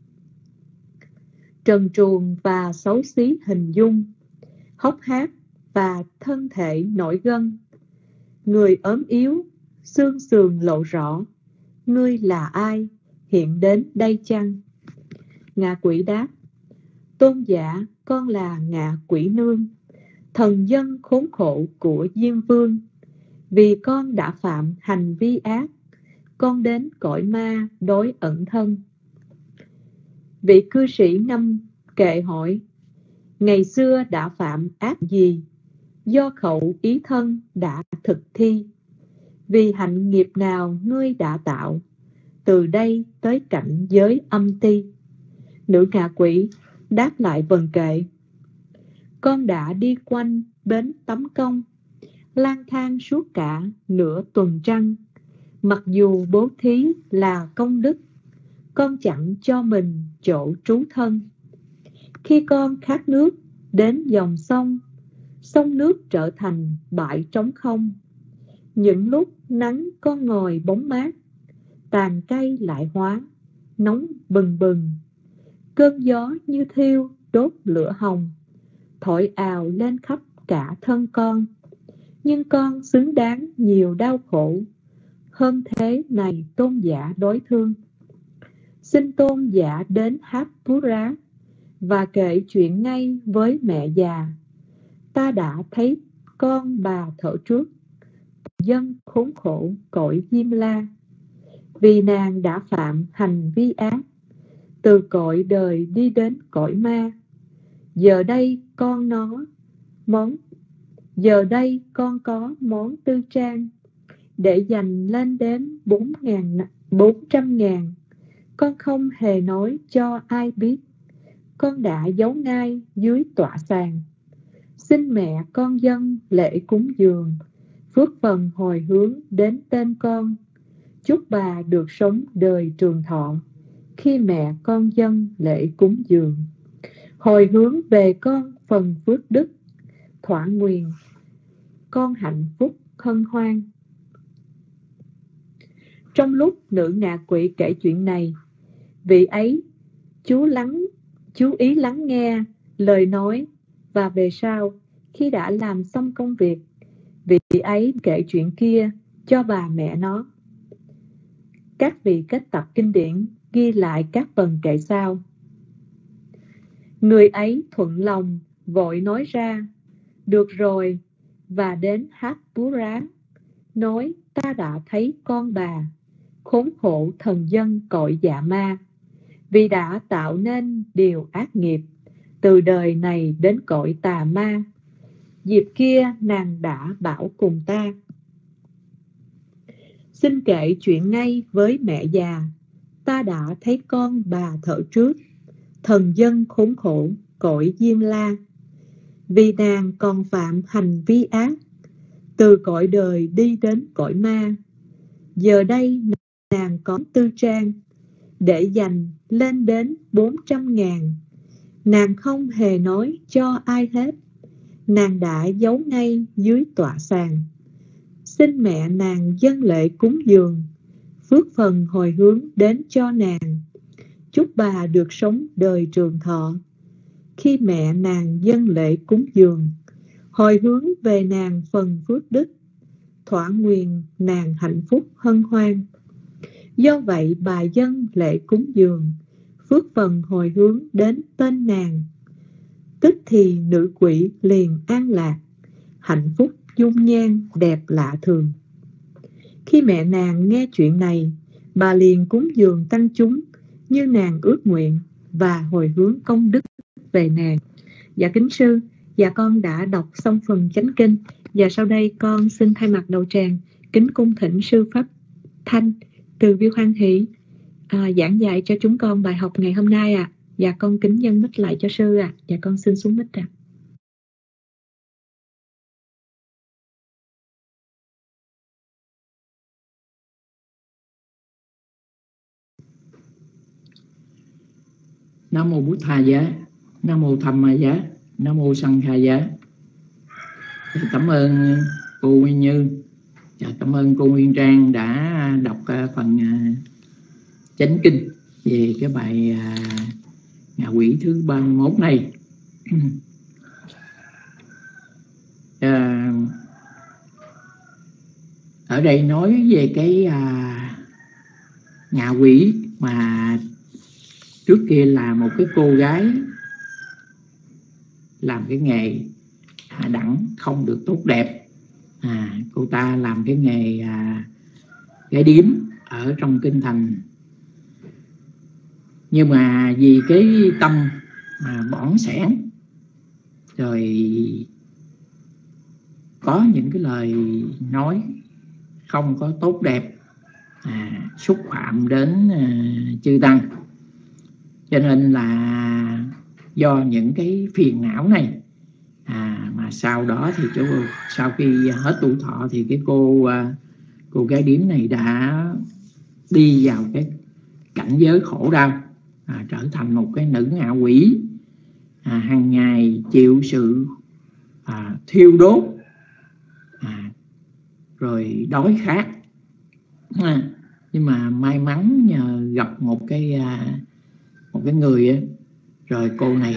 S2: trần truồng và xấu xí hình dung, hốc hác và thân thể nổi gân, người ốm yếu, xương sườn lộ rõ, ngươi là ai, hiện đến đây chăng? Ngạ quỷ đáp: tôn giả, con là ngạ quỷ nương, thần dân khốn khổ của Diêm Vương. Vì con đã phạm hành vi ác, con đến cõi ma đối ẩn thân. Vị cư sĩ ngâm kệ hỏi: ngày xưa đã phạm ác gì, do khẩu ý thân đã thực thi? Vì hạnh nghiệp nào ngươi đã tạo, từ đây tới cảnh giới âm ti? Nữ ngạ quỷ đáp lại vần kệ: con đã đi quanh bến Tấm Công, lang thang suốt cả nửa tuần trăng. Mặc dù bố thí là công đức, con chẳng cho mình chỗ trú thân. Khi con khát nước đến dòng sông, sông nước trở thành bãi trống không. Những lúc nắng con ngồi bóng mát, tàn cây lại hóa nóng bừng bừng. Cơn gió như thiêu đốt lửa hồng, thổi ào lên khắp cả thân con. Nhưng con xứng đáng nhiều đau khổ hơn thế này, tôn giả đối thương. Xin tôn giả đến Hapura và kể chuyện ngay với mẹ già. Ta đã thấy con bà thở trước, dân khốn khổ cõi Diêm La. Vì nàng đã phạm hành vi ác, từ cõi đời đi đến cõi ma. Giờ đây con có món tư trang để dành lên đến 400.000. Con không hề nói cho ai biết, con đã giấu ngay dưới tọa sàn. Xin mẹ con dâng lễ cúng dường, phước phần hồi hướng đến tên con. Chúc bà được sống đời trường thọ. Khi mẹ con dâng lễ cúng dường, hồi hướng về con phần phước đức, thỏa nguyện con hạnh phúc hân hoan. Trong lúc nữ ngạ quỷ kể chuyện này, vị ấy chú ý lắng nghe lời nói, và về sau khi đã làm xong công việc, vị ấy kể chuyện kia cho bà mẹ nó. Các vị kết tập kinh điển ghi lại các vần kệ sau. Người ấy thuận lòng vội nói ra: được rồi, và đến Hapura nói: ta đã thấy con bà khốn khổ thần dân cõi dạ ma, vì đã tạo nên điều ác nghiệp, từ đời này đến cõi tà ma. Dịp kia nàng đã bảo cùng ta: xin kể chuyện ngay với mẹ già. Ta đã thấy con bà thở trước, thần dân khốn khổ cõi Diêm La. Vì nàng còn phạm hành vi ác, từ cõi đời đi đến cõi ma. Giờ đây nàng có tư trang để dành lên đến 400.000. Nàng không hề nói cho ai hết, nàng đã giấu ngay dưới tọa sàn. Xin mẹ nàng dâng lễ cúng dường, phước phần hồi hướng đến cho nàng. Chúc bà được sống đời trường thọ. Khi mẹ nàng dâng lễ cúng dường, hồi hướng về nàng phần phước đức, thỏa nguyện nàng hạnh phúc hân hoan. Do vậy bà dâng lễ cúng dường, phước phần hồi hướng đến tên nàng. Tức thì nữ quỷ liền an lạc, hạnh phúc dung nhan đẹp lạ thường. Khi mẹ nàng nghe chuyện này, bà liền cúng dường tăng chúng như nàng ước nguyện và hồi hướng công đức về nàng. Dạ kính sư, Dạ con đã đọc xong phần chánh kinh và sau đây con xin thay mặt đầu tràng kính cung thỉnh sư Pháp Thanh từ Viêu Hoan Hỷ giảng dạy cho chúng con bài học ngày hôm nay ạ. Dạ con kính dâng mic lại cho sư ạ. Dạ con xin xuống mic ạ.
S3: Nam mô Bụt Tha Giá, Nam mô Tham Ma Giá, Nam mô Sang Kha Giá. Cảm ơn cô Nguyên Như, cảm ơn cô Nguyên Trang đã đọc phần chánh kinh về cái bài ngạ quỷ thứ 31 này. Ở đây nói về cái ngạ quỷ mà trước kia là một cái cô gái làm cái nghề hạ đẳng không được tốt đẹp. Cô ta làm cái nghề gái điếm ở trong kinh thành, nhưng mà vì cái tâm bỏng sẻn, rồi có những cái lời nói không có tốt đẹp, xúc phạm đến chư tăng, cho nên là do những cái phiền não này mà sau đó thì sau khi hết tuổi thọ thì cái cô gái điếm này đã đi vào cái cảnh giới khổ đau, trở thành một cái nữ ngạ quỷ, hàng ngày chịu sự thiêu đốt, rồi đói khát. Nhưng mà may mắn nhờ gặp một cái người ấy, rồi cô này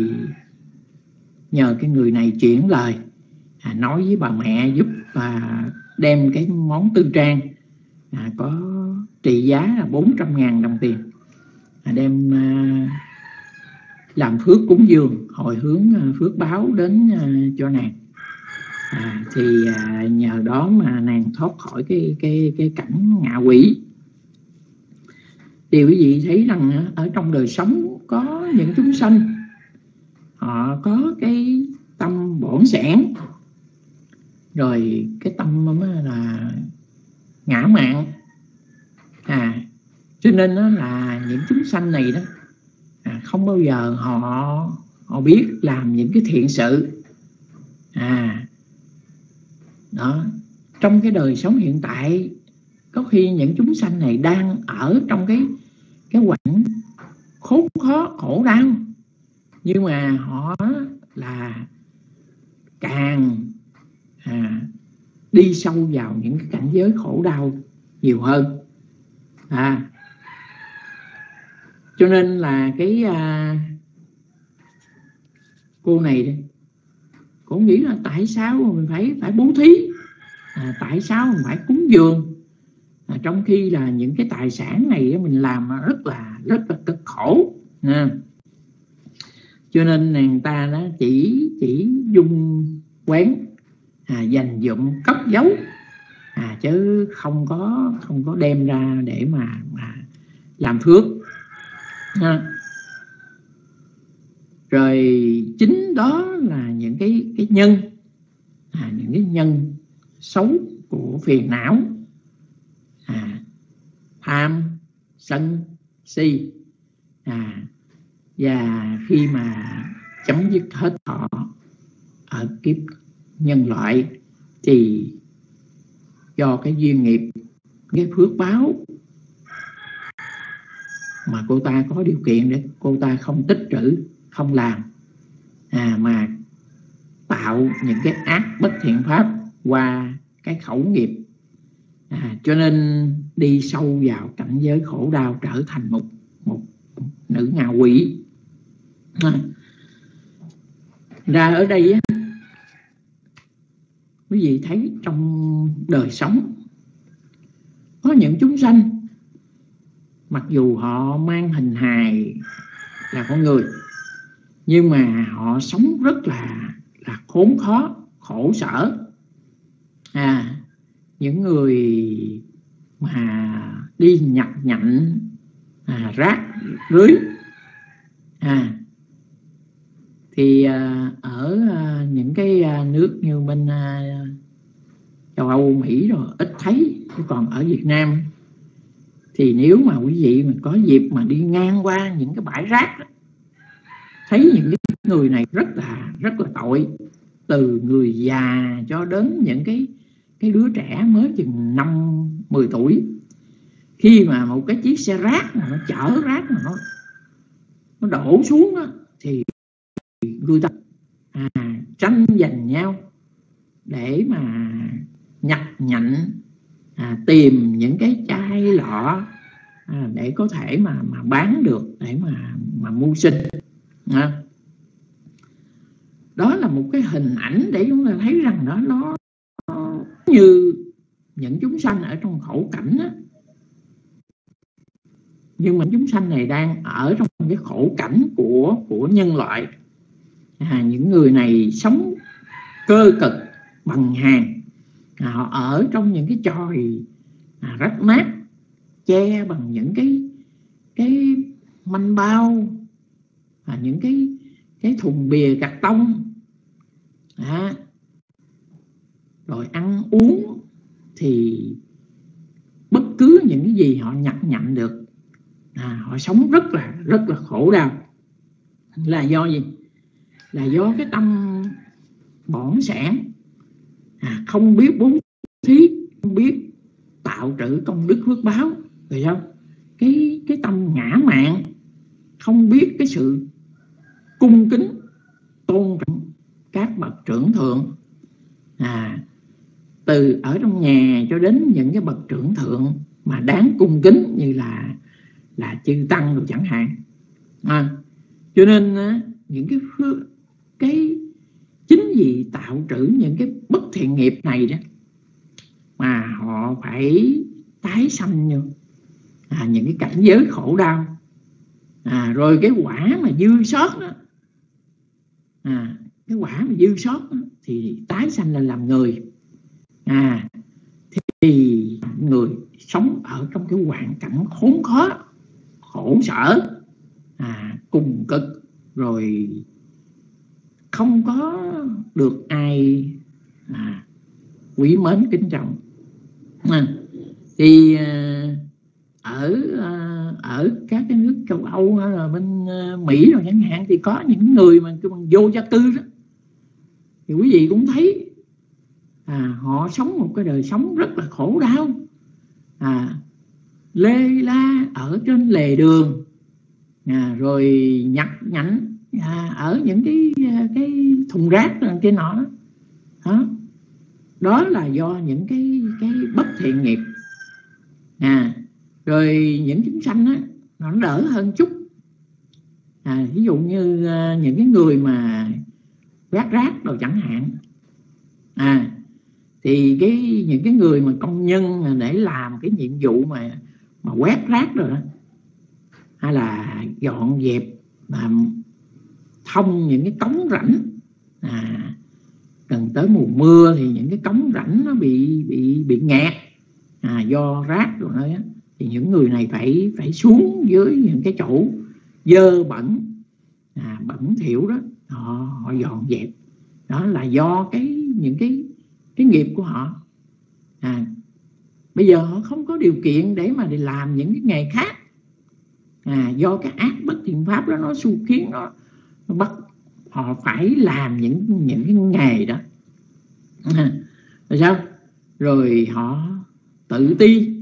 S3: nhờ cái người này chuyển lời, nói với bà mẹ giúp đem cái món tư trang có trị giá là 400.000 đồng tiền, đem làm phước cúng dường, hồi hướng phước báo đến cho nàng. Thì nhờ đó mà nàng thoát khỏi cái cảnh ngạ quỷ. Thì quý vị thấy rằng ở trong đời sống có những chúng sanh họ có cái tâm bỏng sẻn, rồi cái tâm là ngã mạn, cho nên đó là những chúng sanh này đó không bao giờ họ biết làm những cái thiện sự. Đó, trong cái đời sống hiện tại có khi những chúng sanh này đang ở trong cái qucảnh khốn khó khổ đau, nhưng mà họ là càng đi sâu vào những cái cảnh giới khổ đau nhiều hơn. Cho nên là cái cô này cô nghĩ là tại sao mình phải bố thí, tại sao mình phải cúng dường, trong khi là những cái tài sản này mình làm rất là cực khổ. Cho nên nàng ta đó chỉ dung quén, dành dụm cất giấu, chứ không có đem ra để mà làm phước. Rồi chính đó là những cái nhân, những cái nhân xấu của phiền não, tham, sân, si. Và khi mà chấm dứt hết thọ ở kiếp nhân loại thì do cái duyên nghiệp, cái phước báo mà cô ta có điều kiện để cô ta không tích trữ, không làm, mà tạo những cái ác bất thiện pháp qua cái khẩu nghiệp, cho nên đi sâu vào cảnh giới khổ đau, trở thành một nữ ngạ quỷ. Ra ở đây á, quý vị thấy trong đời sống có những chúng sanh mặc dù họ mang hình hài là con người, nhưng mà họ sống rất là khốn khó, khổ sở. Những người mà đi nhặt nhạnh rác rưới, Thì ở những cái nước như bên châu Âu, Mỹ rồi ít thấy, còn ở Việt Nam thì nếu mà quý vị mà có dịp mà đi ngang qua những cái bãi rác đó, thấy những cái người này rất là tội, từ người già cho đến những cái đứa trẻ mới chừng 5-10 tuổi. Khi mà một cái chiếc xe rác mà nó chở rác mà nó đổ xuống đó, thì người ta tranh giành nhau để mà nhặt nhạnh, tìm những cái chai lọ để có thể mà bán được, để mà mưu sinh. Đó là một cái hình ảnh để chúng ta thấy rằng đó nó như những chúng sanh ở trong khổ cảnh đó. Nhưng mà chúng sanh này đang ở trong cái khổ cảnh của nhân loại. Những người này sống cơ cực bằng hàng, họ ở trong những cái chòi rách nát, che bằng những cái manh bao, những cái thùng bìa cạc tông, rồi ăn uống thì bất cứ những cái gì họ nhặt nhạnh được, họ sống rất là khổ đau. Là do gì? Là do cái tâm bỏng sẻn, không biết bố thí, không biết tạo trữ công đức phước báo, rồi sao? Cái tâm ngã mạn, không biết cái sự cung kính tôn trọng các bậc trưởng thượng, từ ở trong nhà cho đến những cái bậc trưởng thượng mà đáng cung kính như là chư tăng rồi chẳng hạn. Cho nên những cái chính vì tạo trữ những cái bất thiện nghiệp này đó mà họ phải tái sanh như những cái cảnh giới khổ đau. Rồi cái quả mà dư sót đó, cái quả mà dư sót đó, thì tái sanh lên làm người. Thì người sống ở trong cái hoàn cảnh khốn khó, khổ sở, cùng cực, rồi không có được ai quý mến kính trọng. Thì ở các cái nước châu Âu hay là bên Mỹ rồi chẳng hạn, thì có những người mà vô gia cư đó, thì quý vị cũng thấy họ sống một cái đời sống rất là khổ đau, lê la ở trên lề đường, rồi nhặt nhạnh ở những cái thùng rác trên nọ đó. Đó là do những cái bất thiện nghiệp. Rồi những chúng sanh á, nó đỡ hơn chút. Ví dụ như những cái người mà quét rác đồ chẳng hạn, thì những cái người mà công nhân để làm cái nhiệm vụ mà quét rác rồi đó, hay là dọn dẹp mà thông những cái cống rãnh, gần tới mùa mưa thì những cái cống rãnh nó bị nghẹt do rác rồi đó, thì những người này phải xuống dưới những cái chỗ dơ bẩn, bẩn thỉu đó, họ dọn dẹp. Đó là do những cái nghiệp của họ. Bây giờ họ không có điều kiện để mà làm những cái nghề khác, do cái ác bất thiện pháp đó nó xu khiến nó bắt họ phải làm những cái nghề đó. Rồi sao? Rồi họ tự ti,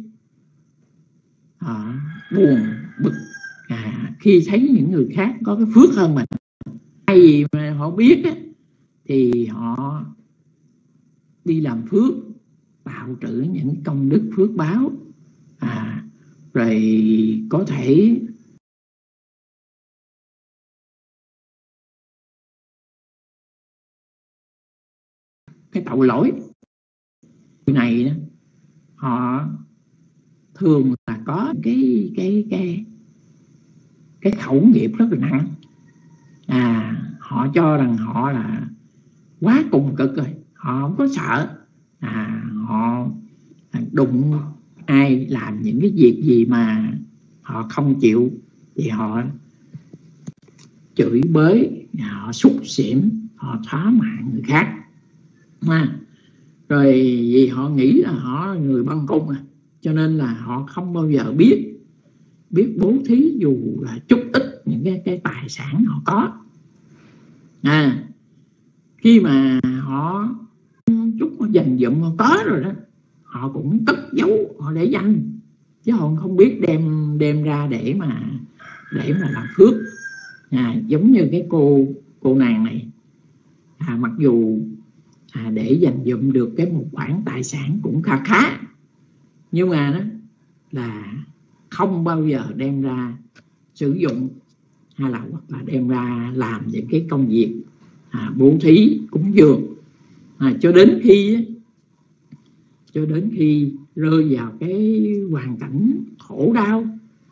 S3: họ buồn bực khi thấy những người khác có cái phước hơn mình. Hay gì mà họ biết á, thì họ đi làm phước, tạo trữ những công đức phước báo, rồi có thể cái tội lỗi này đó, họ thường là có cái khẩu nghiệp rất là nặng. Họ cho rằng họ là quá cùng cực rồi, họ không có sợ. Họ đụng ai làm những cái việc gì mà họ không chịu thì họ chửi bới, họ xúc xỉm, họ thá mạng người khác. Rồi vì họ nghĩ là họ là người băng cung, cho nên là họ không bao giờ biết bố thí dù là chút ít những cái tài sản họ có. Khi mà họ chút họ dành dụm họ có rồi đó, họ cũng cất giấu, họ để dành, chứ họ không biết đem ra để mà làm phước. Giống như cái cô nàng này, mặc dù để dành dụm được một khoản tài sản cũng khá, nhưng mà đó là không bao giờ đem ra sử dụng, hay là hoặc là đem ra làm những cái công việc bố thí cúng dường, cho đến khi rơi vào cái hoàn cảnh khổ đau,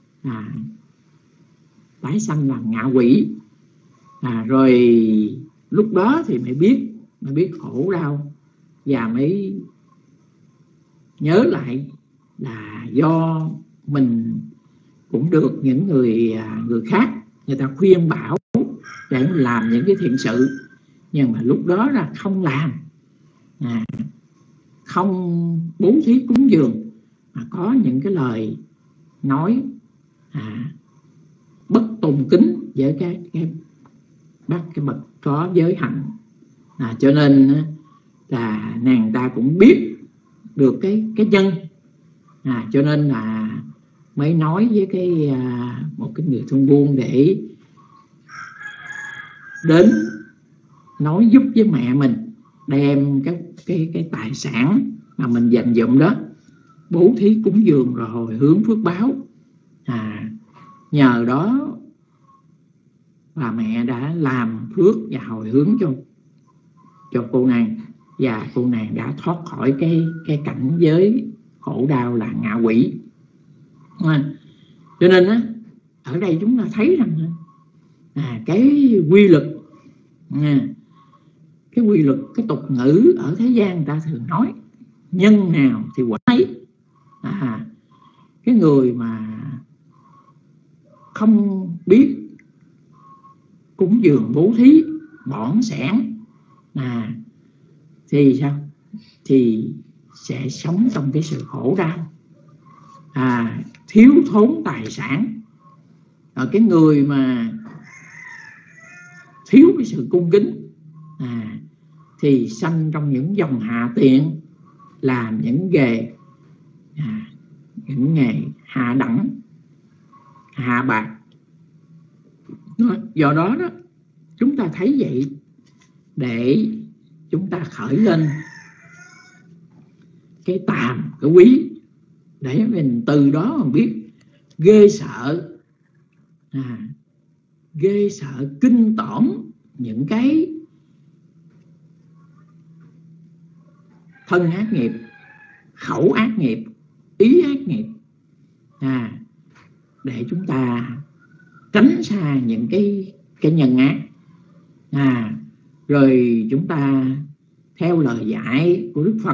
S3: tái sanh làm ngạ quỷ, rồi lúc đó thì mới biết khổ đau, và mới nhớ lại là do mình cũng được những người khác người ta khuyên bảo để làm những cái thiện sự, nhưng mà lúc đó là không làm, không bố thí cúng dường, mà có những cái lời nói bất tôn kính với cái bậc có giới hạnh. Cho nên là nàng ta cũng biết được cái nhân, cho nên là mới nói với một cái người thương buôn để đến nói giúp với mẹ mình đem cái tài sản mà mình dành dụm đó bố thí cúng dường rồi hồi hướng phước báo. Nhờ đó là mẹ đã làm phước và hồi hướng cho cô nàng, và cô nàng đã thoát khỏi cái cảnh giới khổ đau là ngạ quỷ. Cho nên á, ở đây chúng ta thấy rằng cái quy luật, cái tục ngữ ở thế gian người ta thường nói nhân nào thì quả ấy. Cái người mà không biết cúng dường bố thí bỏn sẻn thì sao? Thì sẽ sống trong cái sự khổ đau, thiếu thốn tài sản. Ở cái người mà thiếu cái sự cung kính thì sanh trong những dòng hạ tiện, làm những nghề hạ đẳng, hạ bạc. Do đó chúng ta thấy vậy, để chúng ta khởi lên cái tàm, cái quý, để mình từ đó mình biết ghê sợ kinh tởm những cái thân ác nghiệp, khẩu ác nghiệp, ý ác nghiệp, để chúng ta tránh xa những cái nhân ác. Rồi chúng ta theo lời dạy của Đức Phật,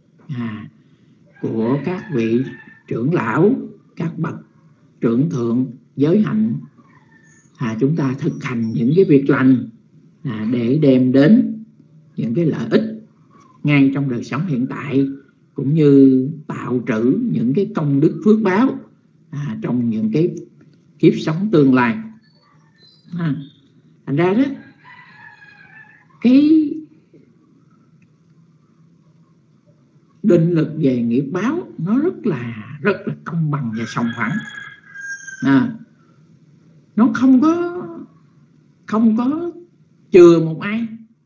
S3: của các vị trưởng lão, các bậc trưởng thượng giới hạnh, chúng ta thực hành những cái việc lành để đem đến những cái lợi ích ngay trong đời sống hiện tại, cũng như tạo trữ những cái công đức phước báo trong những cái kiếp sống tương lai. Thành ra đó, cái định lực về nghiệp báo nó rất là công bằng và sòng phẳng. Nó không có chừa một ai.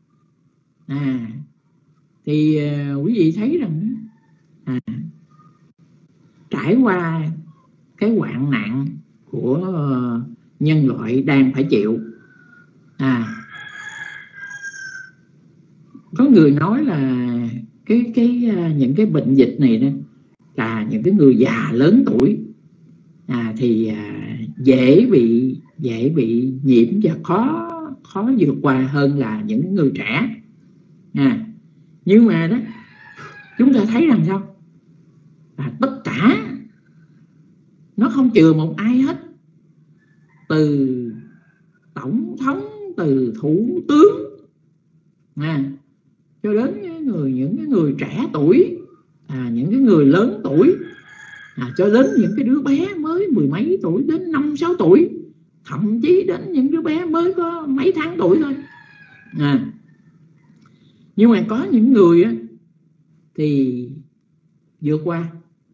S3: Thì quý vị thấy rằng trải qua cái hoạn nạn của nhân loại đang phải chịu, có người nói là những cái bệnh dịch này đó, là những cái người già lớn tuổi thì dễ bị nhiễm và khó vượt qua hơn là những người trẻ. Nhưng mà đó, chúng ta thấy rằng sao? Là tất cả nó không chừa một ai hết, từ tổng thống, từ thủ tướng cho đến những cái người trẻ tuổi, những cái người lớn tuổi, cho đến những cái đứa bé mới mười mấy tuổi đến 5-6 tuổi, thậm chí đến những đứa bé mới có mấy tháng tuổi thôi. Nhưng mà có những người thì vượt qua,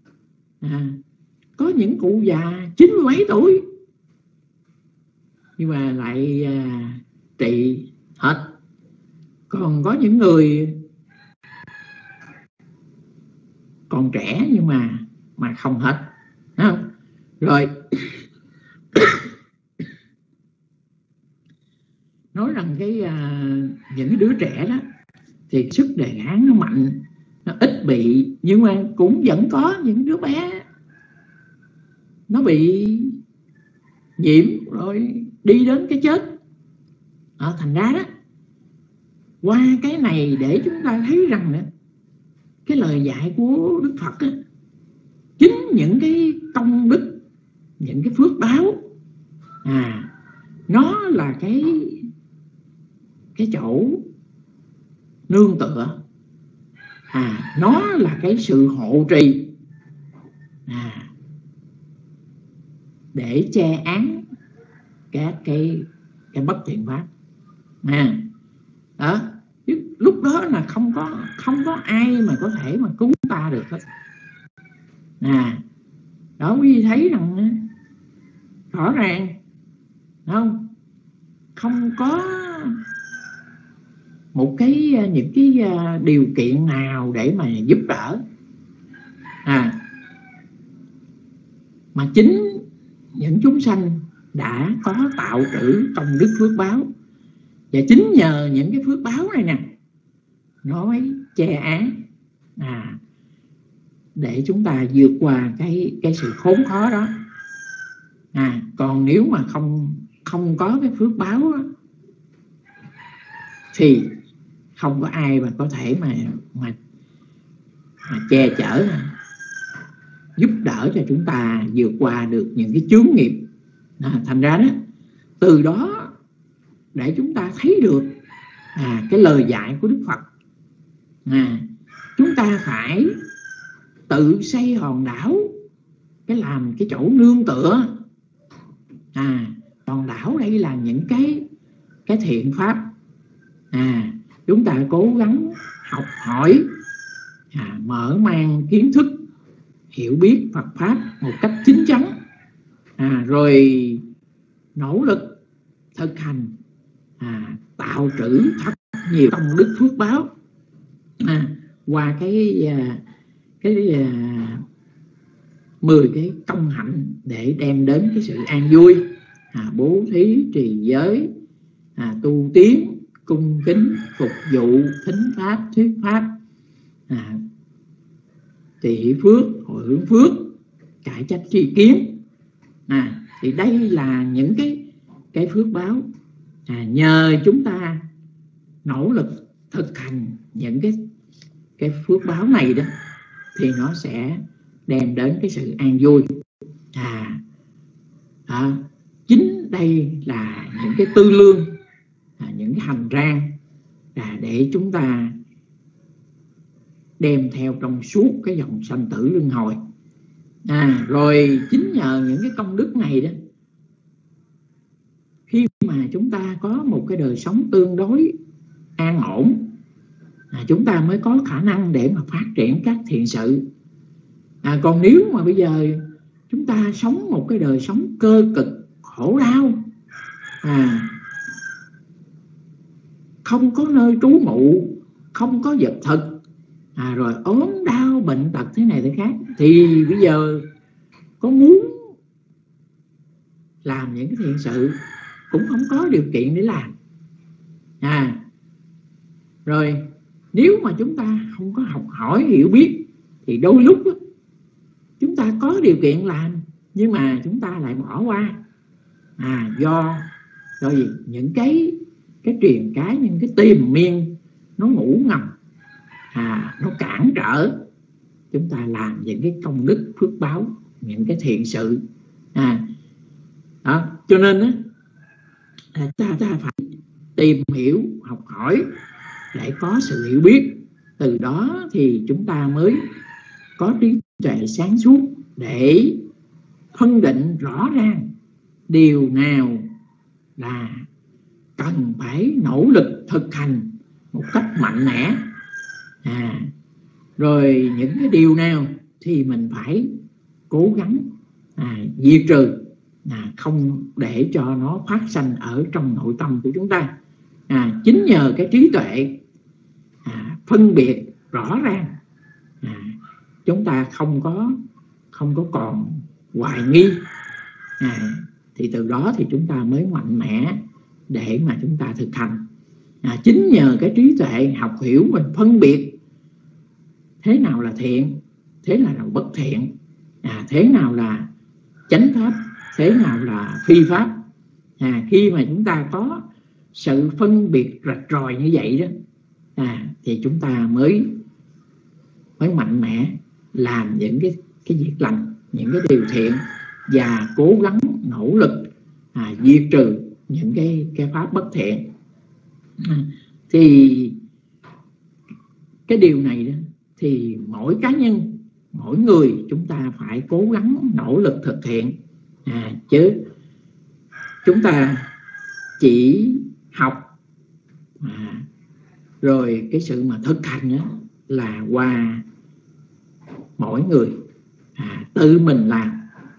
S3: có những cụ già 90 mấy tuổi nhưng mà lại trị hết. Còn có những người còn trẻ nhưng mà không hết, không? Rồi nói rằng những cái đứa trẻ đó thì sức đề kháng nó mạnh, nó ít bị, nhưng mà cũng vẫn có những đứa bé nó bị nhiễm rồi đi đến cái chết. Thành ra đó, qua cái này để chúng ta thấy rằng cái lời dạy của Đức Phật chính những cái công đức, những cái phước báo, nó là cái chỗ nương tựa, nó là cái sự hộ trì để che án các cái bất thiện pháp. Đó, lúc đó là không có ai mà có thể mà cứu ta được hết. Đó, quý vị thấy rằng rõ ràng không có một những cái điều kiện nào để mà giúp đỡ, mà chính những chúng sanh đã có tạo trữ công đức phước báo, và chính nhờ những cái phước báo này nè, nó mới che án để chúng ta vượt qua cái sự khốn khó đó. Còn nếu mà không có cái phước báo đó, thì không có ai mà có thể mà che chở, giúp đỡ cho chúng ta vượt qua được những cái chướng nghiệp. Thành ra đó, từ đó để chúng ta thấy được cái lời dạy của Đức Phật, chúng ta phải tự xây hòn đảo, làm cái chỗ nương tựa. Hòn đảo đây là những cái thiện pháp. Chúng ta cố gắng học hỏi, mở mang kiến thức, hiểu biết Phật pháp một cách chính chắn, rồi nỗ lực thực hành, tạo trữ thật nhiều công đức phước báo qua cái 10 cái công hạnh để đem đến cái sự an vui, bố thí, trì giới, tu tiến, cung kính, phục vụ, thính pháp, thuyết pháp, tỳ phước, hồi hướng phước, cải trách tri kiến. Thì đây là những cái phước báo. Nhờ chúng ta nỗ lực thực hành những cái phước báo này đó, thì nó sẽ đem đến cái sự an vui. Chính đây là những cái tư lương, những cái hành trang để chúng ta đem theo trong suốt cái dòng sanh tử luân hồi. Rồi chính nhờ những cái công đức này đó, khi mà chúng ta có một cái đời sống tương đối an ổn, chúng ta mới có khả năng để mà phát triển các thiện sự. Còn nếu mà bây giờ chúng ta sống một cái đời sống cơ cực, khổ đau, không có nơi trú ngụ, không có vật thực, rồi ốm đau bệnh tật thế này thế khác, thì bây giờ có muốn làm những cái thiện sự cũng không có điều kiện để làm. Rồi nếu mà chúng ta không có học hỏi hiểu biết, thì đôi lúc đó, chúng ta có điều kiện làm nhưng mà chúng ta lại bỏ qua, do gì? Những cái truyền cái, những cái tiềm miên nó ngủ ngầm, nó cản trở chúng ta làm những cái công đức phước báo, những cái thiện sự. Đó, cho nên ta phải tìm hiểu, học hỏi để có sự hiểu biết. Từ đó thì chúng ta mới có trí tuệ sáng suốt để phân định rõ ràng điều nào là cần phải nỗ lực thực hành một cách mạnh mẽ, rồi những cái điều nào thì mình phải cố gắng diệt trừ, không để cho nó phát sanh ở trong nội tâm của chúng ta. Chính nhờ cái trí tuệ phân biệt rõ ràng, chúng ta không có còn hoài nghi, thì từ đó thì chúng ta mới mạnh mẽ để mà chúng ta thực hành. Chính nhờ cái trí tuệ học hiểu mình phân biệt thế nào là thiện, thế nào là bất thiện, thế nào là chánh pháp, thế nào là phi pháp. Khi mà chúng ta có sự phân biệt rạch ròi như vậy đó, thì chúng ta mới mạnh mẽ làm những cái việc lành, những cái điều thiện, và cố gắng nỗ lực diệt trừ những cái pháp bất thiện. Thì cái điều này đó, thì mỗi cá nhân, mỗi người chúng ta phải cố gắng nỗ lực thực hiện, chứ chúng ta chỉ học rồi cái sự mà thực hành đó là qua mỗi người tự mình làm.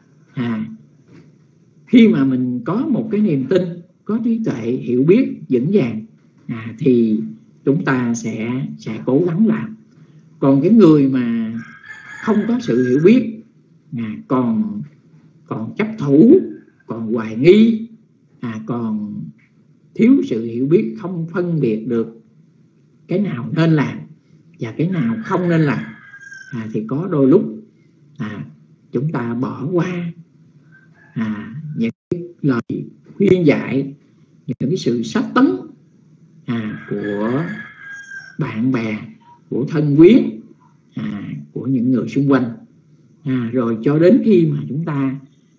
S3: Khi mà mình có một cái niềm tin, có trí tuệ hiểu biết vững vàng, thì chúng ta sẽ cố gắng làm. Còn cái người mà không có sự hiểu biết, còn chấp thủ, còn hoài nghi, còn thiếu sự hiểu biết, không phân biệt được cái nào nên làm và cái nào không nên làm, thì có đôi lúc chúng ta bỏ qua những lời khuyên dạy, những cái sự sách tấn của bạn bè, của thân quyến, của những người xung quanh, rồi cho đến khi mà chúng ta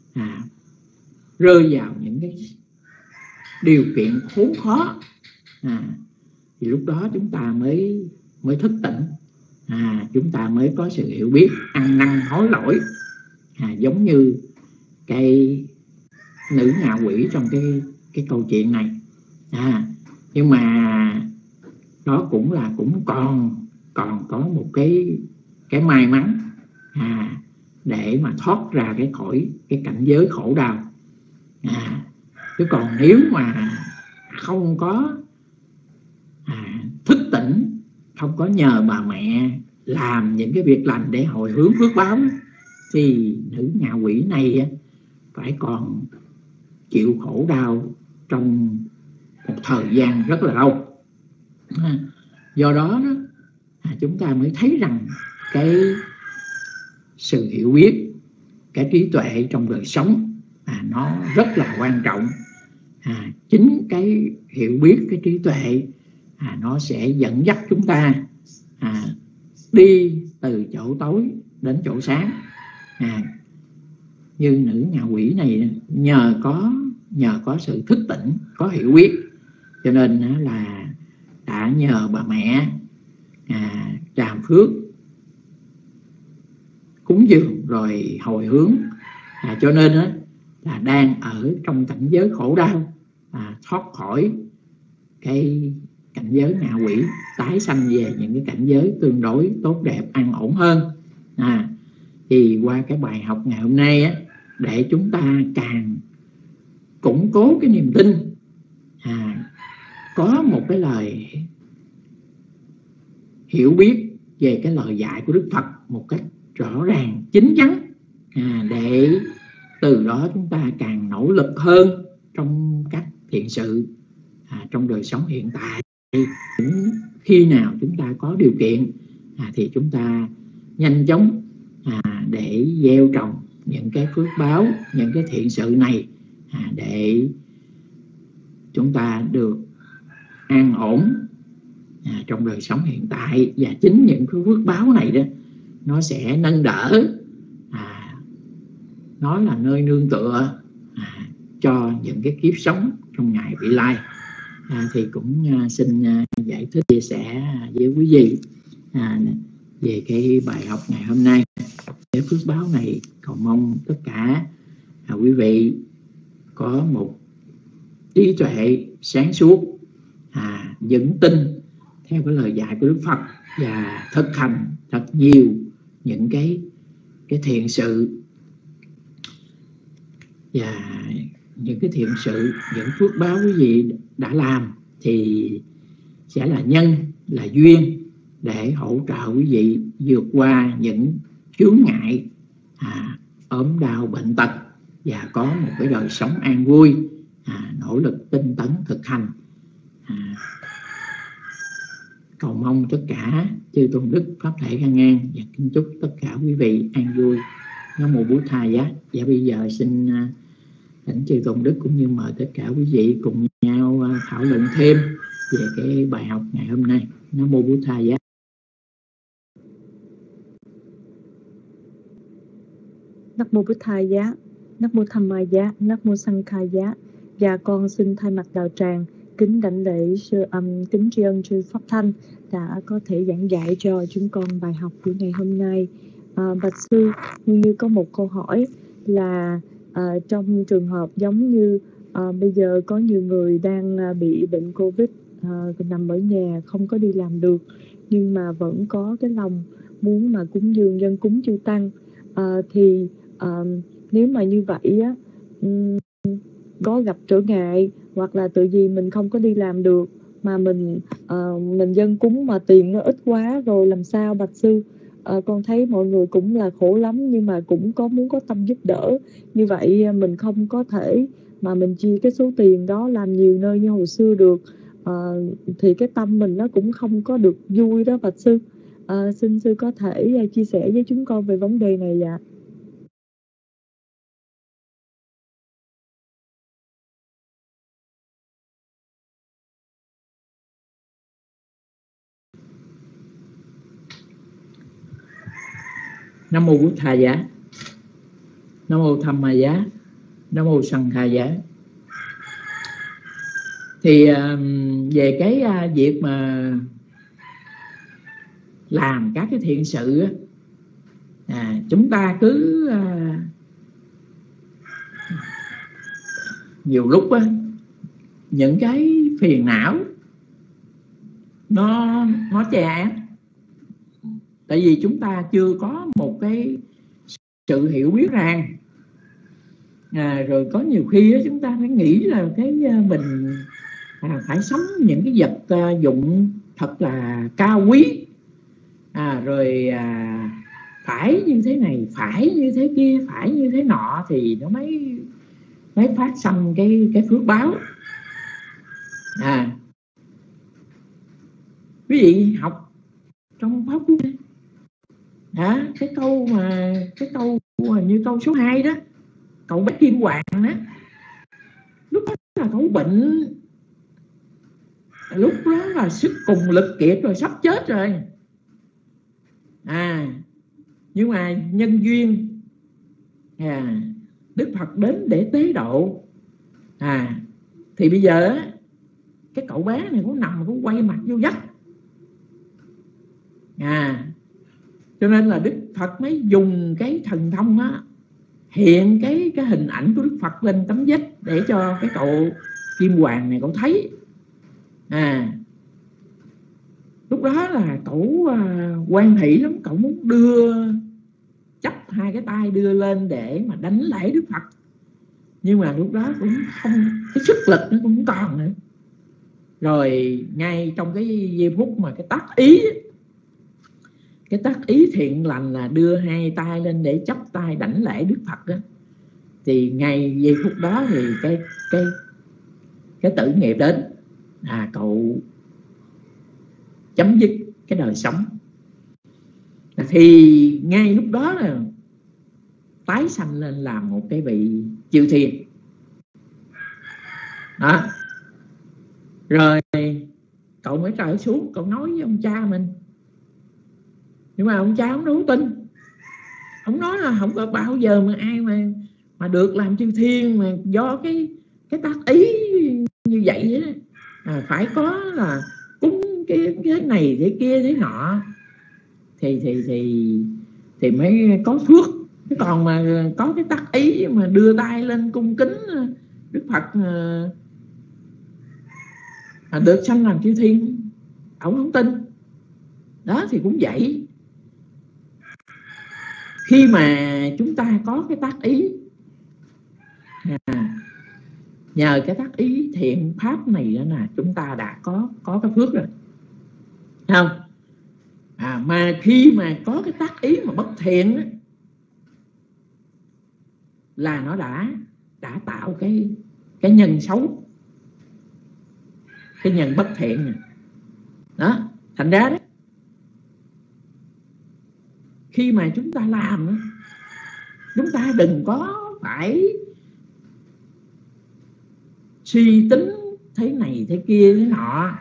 S3: rơi vào những cái điều kiện khốn khó, thì lúc đó chúng ta mới thức tỉnh, chúng ta mới có sự hiểu biết, ăn năn hối lỗi, giống như cái nữ ngạ quỷ trong cái câu chuyện này. Nhưng mà đó cũng còn có một cái may mắn để mà thoát ra khỏi cái cảnh giới khổ đau. Chứ còn nếu mà không có thức tỉnh, không có nhờ bà mẹ làm những cái việc lành để hồi hướng phước báo, thì nữ ngạ quỷ này phải còn chịu khổ đau trong một thời gian rất là lâu. Do đó chúng ta mới thấy rằng cái sự hiểu biết, cái trí tuệ trong đời sống nó rất là quan trọng. Chính cái hiểu biết, cái trí tuệ nó sẽ dẫn dắt chúng ta đi từ chỗ tối đến chỗ sáng. Như nữ ngạ quỷ này nhờ có sự thức tỉnh, có hiểu biết, cho nên là đã nhờ bà mẹ tràm phước, cúng dường rồi hồi hướng, cho nên là đang ở trong cảnh giới khổ đau, thoát khỏi cái cảnh giới ngạ quỷ, tái sanh về những cái cảnh giới tương đối tốt đẹp, an ổn hơn. Thì qua cái bài học ngày hôm nay để chúng ta càng củng cố cái niềm tin, có một cái lời hiểu biết về cái lời dạy của Đức Phật một cách rõ ràng, chín chắn, để từ đó chúng ta càng nỗ lực hơn trong các thiện sự trong đời sống hiện tại. Khi nào chúng ta có điều kiện thì chúng ta nhanh chóng để gieo trồng những cái phước báo, những cái thiện sự này, để chúng ta được an ổn trong đời sống hiện tại. Và chính những cái phước báo này đó, nó sẽ nâng đỡ, nó là nơi nương tựa cho những cái kiếp sống trong ngày vị lai. Thì cũng xin giải thích chia sẻ với quý vị về cái bài học ngày hôm nay. Cái phước báo này cầu mong tất cả quý vị có một trí tuệ sáng suốt, vững tin theo cái lời dạy của Đức Phật và thực hành thật nhiều những cái thiện sự, và những cái thiện sự, những phước báo quý vị đã làm thì sẽ là nhân, là duyên để hỗ trợ quý vị vượt qua những chướng ngại ốm đau bệnh tật và có một cái đời sống an vui, nỗ lực tinh tấn thực hành. Cầu mong tất cả chư tôn đức pháp thể an an và kính chúc tất cả quý vị an vui. Nam mô Bổn Thầy Giá. Và bây giờ xin thỉnh chư tôn đức cũng như mời tất cả quý vị cùng nhau thảo luận thêm về cái bài học ngày hôm nay. Nam mô Bổn Thầy Giá.
S2: Nam mô Bổn Thầy Giá, Nam mô Tham Ma Giá, Nam mô Sang Khai Giá. Và con xin thay mặt đạo tràng kính đảnh lễ sư âm, kính tri ân chư Pháp Thanh đã có thể giảng dạy cho chúng con bài học của ngày hôm nay. Bạch sư, như có một câu hỏi là trong trường hợp giống như bây giờ có nhiều người đang bị bệnh Covid, nằm ở nhà không có đi làm được, nhưng mà vẫn có cái lòng muốn mà cúng dường dân cúng chư Tăng, thì nếu mà như vậy á, có gặp trở ngại hoặc là tự vì mình không có đi làm được mà mình dân cúng mà tiền nó ít quá rồi làm sao bạch sư? Con thấy mọi người cũng là khổ lắm nhưng mà cũng muốn có tâm giúp đỡ. Như vậy mình không có thể mà mình chia cái số tiền đó làm nhiều nơi như hồi xưa được, thì cái tâm mình nó cũng không có được vui đó bạch sư. Xin sư có thể chia sẻ với chúng con về vấn đề này ạ.
S3: Nam mô Bổn Thầy Giá, Nam mô Tham Ma Giá, Nam mô Sang Khai Giá. Thì về cái việc mà làm các cái thiện sự chúng ta cứ nhiều lúc những cái phiền não nó che. Tại vì chúng ta chưa có một cái sự hiểu biết rằng rồi có nhiều khi chúng ta phải nghĩ là cái mình phải sống những cái vật dụng thật là cao quý, rồi phải như thế này, phải như thế kia, phải như thế nọ thì nó mới phát sinh cái phước báo. Quý vị học trong pháp quốc cái câu mà như câu số 2 đó, cậu bé Kim Hoàng đó, lúc đó là cậu bệnh, lúc đó là sức cùng lực kiệt rồi, sắp chết rồi, nhưng mà nhân duyên Đức Phật đến để tế độ, thì bây giờ cái cậu bé này cũng nằm cũng quay mặt vô vách, cho nên là Đức Phật mới dùng cái thần thông đó, hiện cái hình ảnh của Đức Phật lên tấm vách để cho cái cậu Kim Hoàng này cậu thấy. Lúc đó là cậu hoan hỷ lắm, cậu muốn chắp hai cái tay đưa lên để mà đánh lễ Đức Phật, nhưng mà lúc đó cũng không, cái sức lực nó cũng còn nữa. Rồi ngay trong cái giây phút mà cái tác ý thiện lành là đưa hai tay lên để chắp tay đảnh lễ Đức Phật đó, thì ngay giây phút đó thì cái tử nghiệp đến, cậu chấm dứt cái đời sống. Thì ngay lúc đó là tái sanh lên làm một cái vị chư thiên đó. Rồi cậu mới trở xuống, cậu nói với ông cha mình, nhưng mà ông cha không đâu tin. Ông nói là không có bao giờ mà ai mà được làm chư thiên mà do cái tác ý như vậy đó. Phải có là cúng cái thế này thế kia thế nọ thì mới có phước. Chứ còn mà có cái tác ý mà đưa tay lên cung kính Đức Phật được sanh làm chư thiên, ông không tin. Đó thì cũng vậy. Khi mà chúng ta có cái tác ý, nhờ cái tác ý thiện pháp này đó là chúng ta đã có cái phước rồi, không? Mà khi mà có cái tác ý mà bất thiện đó, là nó đã tạo cái nhân xấu, cái nhân bất thiện này. Đó, thành ra đó, khi mà chúng ta làm đó, chúng ta đừng có phải suy tính thế này thế kia thế nọ,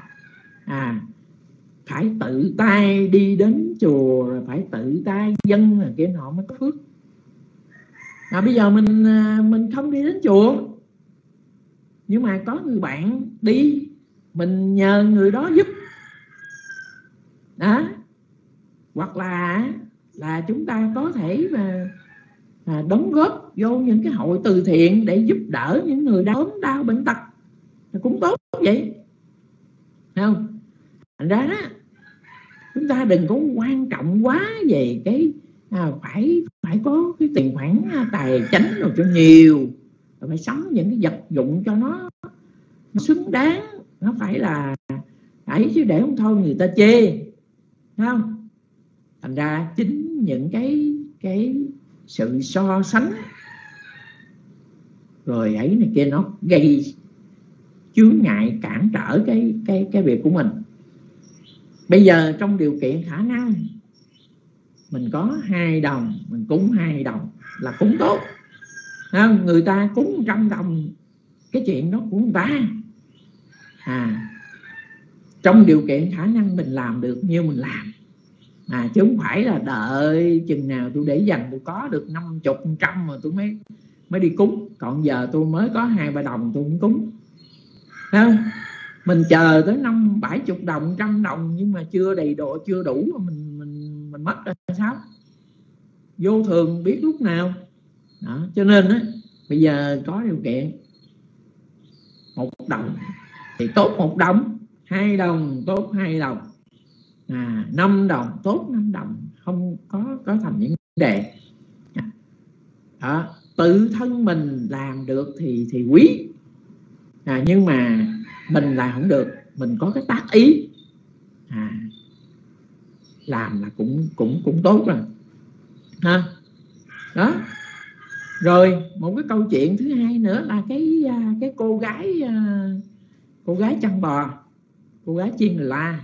S3: phải tự tay đi đến chùa, rồi phải tự tay dâng là kia nọ mới có phước. Bây giờ mình không đi đến chùa, nhưng mà có người bạn đi, mình nhờ người đó giúp đó, hoặc là chúng ta có thể mà đóng góp vô những cái hội từ thiện để giúp đỡ những người ốm đau bệnh tật, cũng tốt vậy, không? Thành ra đó, chúng ta đừng có quan trọng quá về cái phải có cái tiền khoản tài chánh rồi cho nhiều, rồi phải sắm những cái vật dụng cho nó xứng đáng, nó phải là ấy, chứ để không thôi người ta chê, không? Thành ra chính những cái sự so sánh rồi ấy này kia nó gây chướng ngại, cản trở cái việc của mình. Bây giờ trong điều kiện khả năng mình có 2 đồng, mình cúng 2 đồng là cúng tốt, không? Người ta cúng 100 đồng, cái chuyện đó của người ta. Trong điều kiện khả năng mình làm được nhiêu mình làm, chứ không phải là đợi chừng nào tôi để dành tôi có được 50, 100 mà tôi mới đi cúng. Còn giờ tôi mới có 2-3 đồng tôi cũng cúng, không? Mình chờ tới 50-70 đồng, 100 đồng nhưng mà chưa đầy độ, chưa đủ mà mình mất rồi sao? Vô thường biết lúc nào đó. Cho nên á, bây giờ có điều kiện 1 đồng thì tốt 1 đồng, 2 đồng tốt 2 đồng, 5 đồng tốt 5 đồng, không có thành những vấn đề đó. Tự thân mình làm được thì quý, nhưng mà mình làm không được, mình có cái tác ý làm là cũng tốt rồi ha. Đó. Rồi một cái câu chuyện thứ hai nữa là cái cô gái chăn bò, cô gái Chiên La.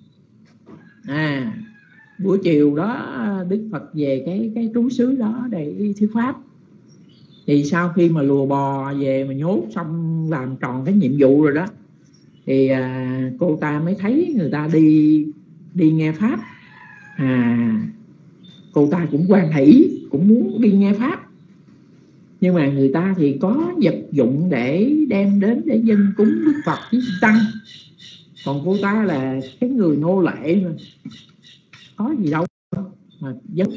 S3: Buổi chiều đó Đức Phật về cái trú xứ đó để thuyết pháp. Thì sau khi mà lùa bò về mà nhốt xong làm tròn cái nhiệm vụ rồi đó, thì cô ta mới thấy người ta đi nghe pháp. Cô ta cũng hoan hỷ, cũng muốn đi nghe pháp, nhưng mà người ta thì có vật dụng để đem đến để dâng cúng Đức Phật với chư tăng, còn cô ta là cái người nô lệ mà có gì đâu mà dâng.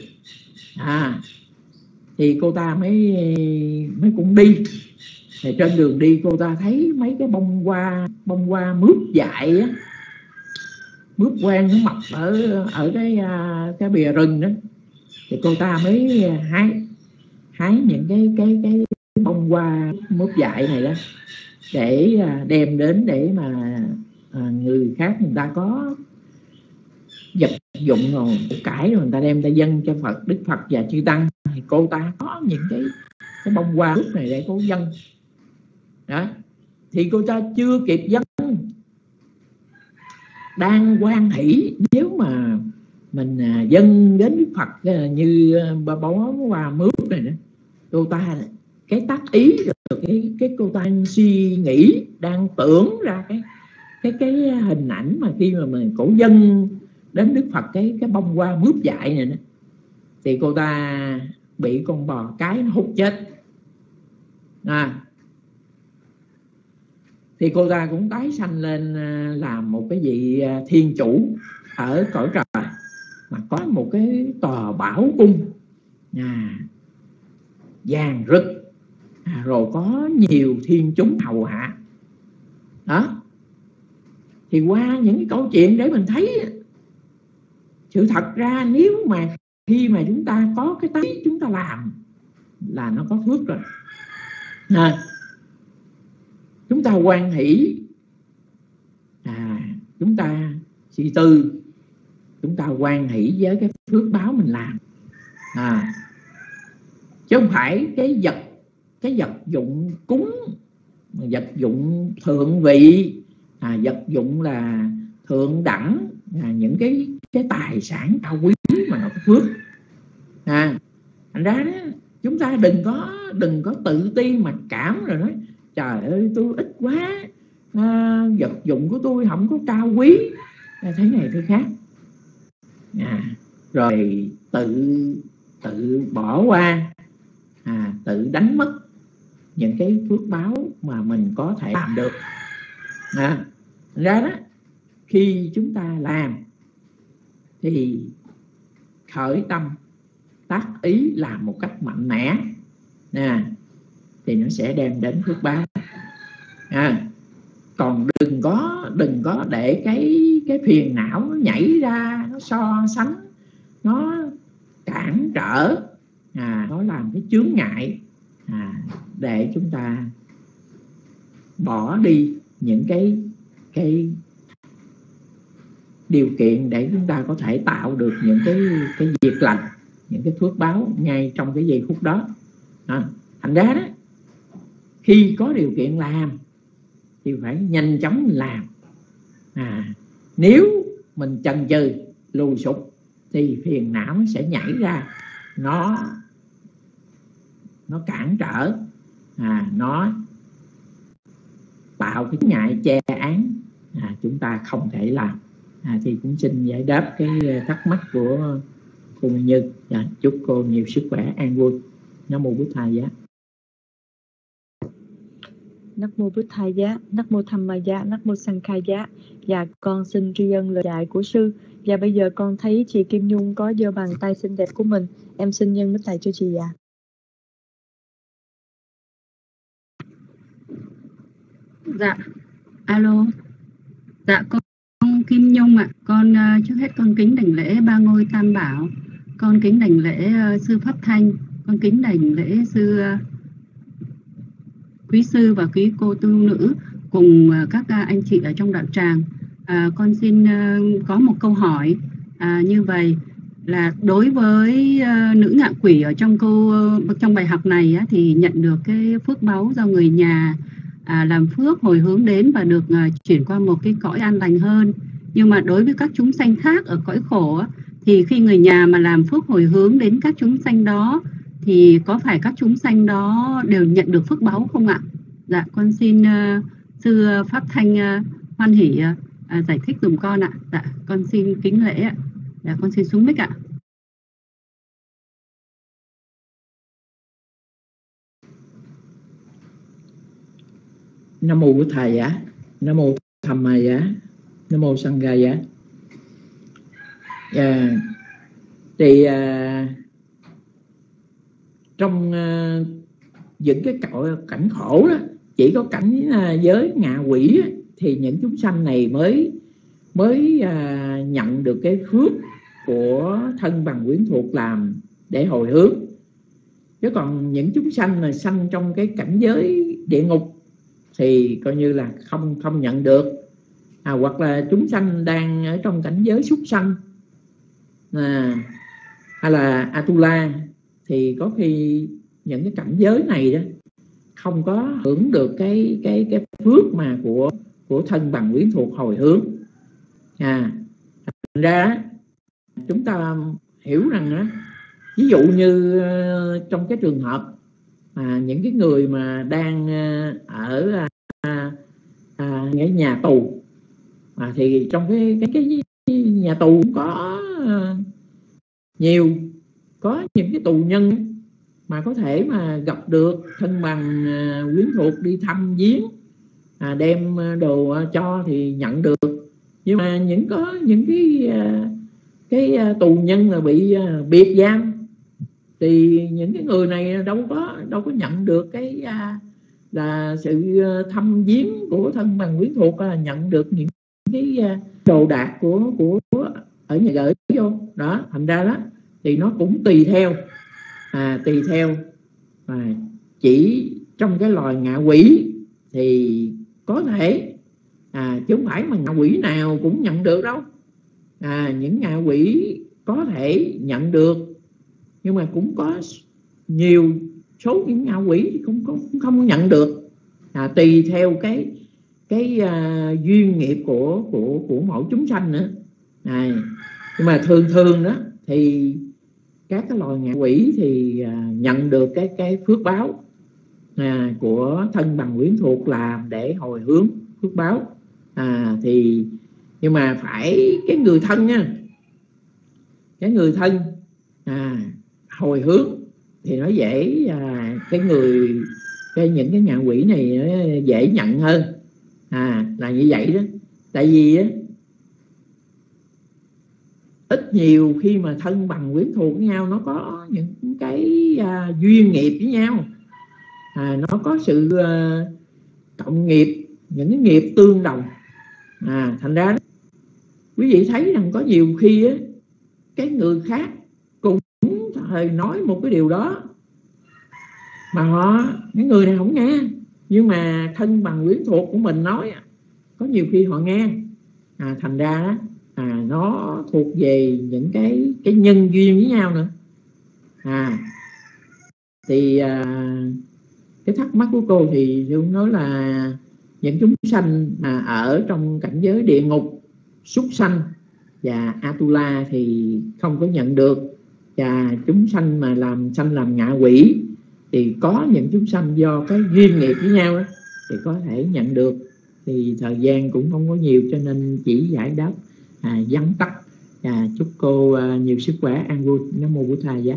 S3: Thì cô ta mới cũng đi. Thì trên đường đi cô ta thấy mấy cái bông hoa mướp dại á, mướp quan nó mọc ở cái bìa rừng đó. Thì cô ta mới hái những cái bông hoa mướp dại này đó để đem đến để mà người khác người ta có vật dụng rồi củ cải rồi người ta đem ta dâng cho Phật, Đức Phật và chư tăng. Thì cô ta có những cái bông hoa mướp này để cô dâng đó. Thì cô ta chưa kịp dâng, đang hoan hỷ, nếu mà mình dâng đến Đức Phật như bó hoa mướp này nữa, cô ta cái tác ý rồi cái cô ta suy nghĩ, đang tưởng ra cái hình ảnh mà khi mà mình cổ dâng đến Đức Phật cái bông hoa mướp dại này nữa, thì cô ta bị con bò cái nó hút chết. thì cô ta cũng tái sanh lên làm một cái vị thiên chủ ở cõi trời, mà có một cái tòa bảo cung vàng rực, rồi có nhiều thiên chúng hầu hạ đó. Thì qua những cái câu chuyện để mình thấy sự thật ra, nếu mà khi mà chúng ta có cái tâm chúng ta làm là nó có phước rồi. Chúng ta hoan hỷ, chúng ta suy tư, chúng ta hoan hỷ với cái phước báo mình làm, chứ không phải cái vật dụng cúng, vật dụng thượng vị, vật dụng là thượng đẳng, những cái tài sản cao quý mà nó có phước. Thành ra đó, chúng ta đừng có tự ti mặc cảm rồi nói trời ơi tôi ít quá, vật dụng của tôi không có cao quý, thế này thế khác, rồi tự bỏ qua, tự đánh mất những cái phước báo mà mình có thể làm được. Thành ra đó, khi chúng ta làm thì khởi tâm tác ý làm một cách mạnh mẽ thì nó sẽ đem đến phước báo. Còn đừng có để cái phiền não nó nhảy ra, nó so sánh, nó cản trở, nó làm cái chướng ngại, để chúng ta bỏ đi những cái điều kiện để chúng ta có thể tạo được những cái việc lành, những cái phước báo ngay trong cái giây phút đó. Thành ra đó, khi có điều kiện làm thì phải nhanh chóng làm. Nếu mình chần chừ lùi sụp thì phiền não sẽ nhảy ra, nó cản trở, nó tạo cái ngại che án, chúng ta không thể làm. Thì cũng xin giải đáp cái thắc mắc của cô Minh Như. Chúc cô nhiều sức khỏe, an vui. Nam mô Bụt Thầy Giá.
S2: Nam mô Bụt Thầy Giá, Nam mô Tham Ma Giá, Nam mô Sang Khai Giá. Dạ con xin tri ân lời dạy của sư. Và bây giờ con thấy chị Kim Nhung có giơ bàn tay xinh đẹp của mình. Em xin nhân Bụt Thầy cho chị ạ.
S4: Dạ, alo. Dạ con Kim Nhung ạ. Con trước hết con kính đảnh lễ ba ngôi Tam Bảo. Con kính đảnh lễ sư Pháp Thanh. Con kính đảnh lễ sư quý sư và quý cô tu nữ cùng các anh chị ở trong đạo tràng. Con xin có một câu hỏi như vậy là đối với nữ ngạ quỷ ở trong bài học này thì nhận được cái phước báu do người nhà làm phước hồi hướng đến và được chuyển qua một cái cõi an lành hơn. Nhưng mà đối với các chúng sanh khác ở cõi khổ thì khi người nhà mà làm phước hồi hướng đến các chúng sanh đó thì có phải các chúng sanh đó đều nhận được phước báu không ạ? Dạ con xin sư Pháp Thanh hoan hỷ giải thích dùm con ạ. Dạ con xin kính lễ ạ. Dạ con xin xuống mic ạ.
S3: Nam mô Bụt Thầy Giá, Nam mô Tham Ma Giá, Nam mô Sang Ga Giá. Thì trong những cái cảnh khổ đó, chỉ có cảnh giới ngạ quỷ thì những chúng sanh này mới nhận được cái phước của thân bằng quyến thuộc làm để hồi hướng. Chứ còn những chúng sanh mà sanh trong cái cảnh giới địa ngục thì coi như là không nhận được. Hoặc là chúng sanh đang ở trong cảnh giới súc sanh hay là Atula thì có khi những cái cảnh giới này đó không có hưởng được cái phước mà của thân bằng quyến thuộc hồi hướng. Thành ra chúng ta hiểu rằng đó, ví dụ như trong cái trường hợp những cái người mà đang ở cái nhà tù thì trong cái nhà tù cũng có có những cái tù nhân mà có thể mà gặp được thân bằng quyến thuộc đi thăm viếng đem đồ cho thì nhận được. Nhưng mà có những cái tù nhân là bị biệt giam thì những cái người này đâu có nhận được cái là sự thăm viếng của thân bằng quyến thuộc, nhận được những cái đồ đạc của ở nhà gửi vô đó. Thành ra đó thì nó cũng tùy theo chỉ trong cái loài ngạ quỷ thì có thể chứ không phải mà ngạ quỷ nào cũng nhận được đâu. Những ngạ quỷ có thể nhận được, nhưng mà cũng có nhiều số những ngạ quỷ thì không nhận được, tùy theo cái duyên nghiệp của mỗi chúng sanh nữa. Nhưng mà thường đó thì các cái loài ngạ quỷ thì nhận được cái phước báo của thân bằng quyến thuộc làm để hồi hướng phước báo. Thì nhưng mà phải cái người thân nha, cái người thân hồi hướng thì nó dễ, những cái ngạ quỷ này nó dễ nhận hơn, là như vậy đó. Tại vì ít nhiều khi mà thân bằng quyến thuộc với nhau, nó có những cái duyên nghiệp với nhau, nó có sự cộng nghiệp, những cái nghiệp tương đồng. Thành ra đó, quý vị thấy rằng có nhiều khi cái người khác cũng thời nói một cái điều đó mà cái người này không nghe, nhưng mà thân bằng quyến thuộc của mình nói có nhiều khi họ nghe. Thành ra nó thuộc về những cái nhân duyên với nhau nữa. Thì cái thắc mắc của cô thì tôi nói là những chúng sanh ở trong cảnh giới địa ngục, súc sanh và Atula thì không có nhận được. Và chúng sanh mà làm ngạ quỷ thì có những chúng sanh do cái duyên nghiệp với nhau đó, thì có thể nhận được. Thì thời gian cũng không có nhiều cho nên chỉ giải đáp vắn tắt. Chúc cô nhiều sức khỏe, an vui. Nam mô Bụt Thà Giá.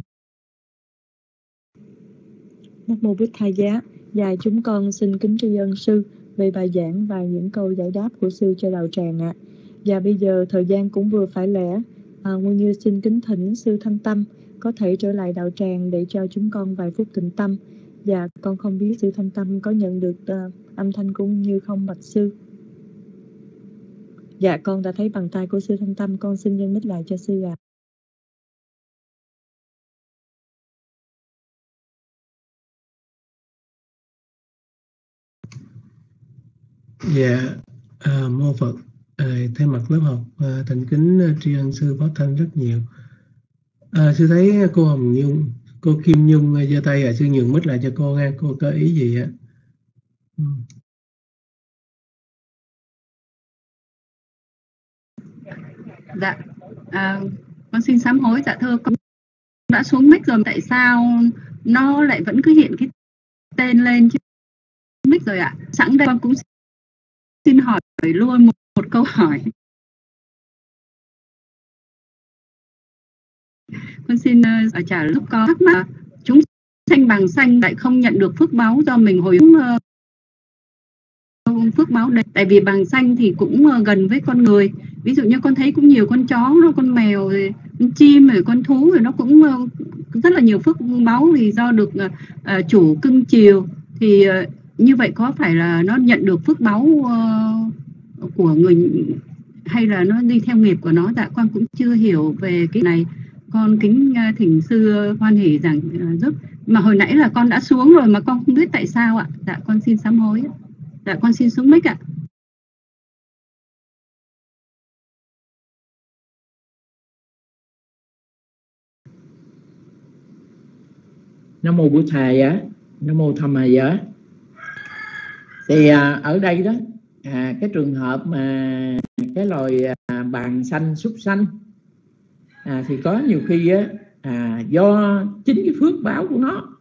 S2: Nam mô Bụt Thà Giá. Và chúng con xin kính tri ân sư về bài giảng và những câu giải đáp của sư cho đạo tràng ạ. Và bây giờ thời gian cũng vừa phải lẽ, Nguyên Như xin kính thỉnh sư Thanh Tâm có thể trở lại đạo tràng để cho chúng con vài phút tĩnh tâm. Và con không biết sư Thanh Tâm có nhận được âm thanh cũng như không, bạch sư. Dạ, con đã thấy bàn tay của sư Thanh Tâm, con xin nhân mic lại cho sư ạ.
S1: Dạ, mô Phật. Thay mặt lớp học thành kính tri ân sư Pháp Thanh rất nhiều. Sư thấy cô Hồng Nhung, cô Kim Nhung giơ tay, sư nhường mic lại cho cô nghe. Cô có ý gì ạ?
S4: Dạ, con xin sám hối. Dạ thưa con đã xuống mic rồi, tại sao nó lại vẫn cứ hiện cái tên lên chứ mic rồi ạ? Sẵn đây con cũng xin hỏi luôn một câu hỏi. Con xin trả lúc con thắc mắc, chúng sanh bằng sanh lại không nhận được phước báo do mình hồi hướng phước báo đây. Tại vì bằng sanh thì cũng gần với con người. Ví dụ như con thấy cũng nhiều con chó, con mèo, con chim, rồi con thú, rồi nó cũng rất là nhiều phước báo vì do được chủ cưng chiều. Thì như vậy có phải là nó nhận được phước báo của người hay là nó đi theo nghiệp của nó? Dạ con cũng chưa hiểu về cái này. Con kính thỉnh sư hoan hỷ giảng giúp. Mà hồi nãy là con đã xuống rồi mà con không biết tại sao ạ. Dạ con xin sám hối. Dạ con xin xuống mic ạ.
S3: Nam mô Bụt Thà Giá. Nam mô Tham Mà Giá. Thì ở đây đó cái trường hợp mà cái loài bàn sanh, súc sanh thì có nhiều khi do chính cái phước báo của nó,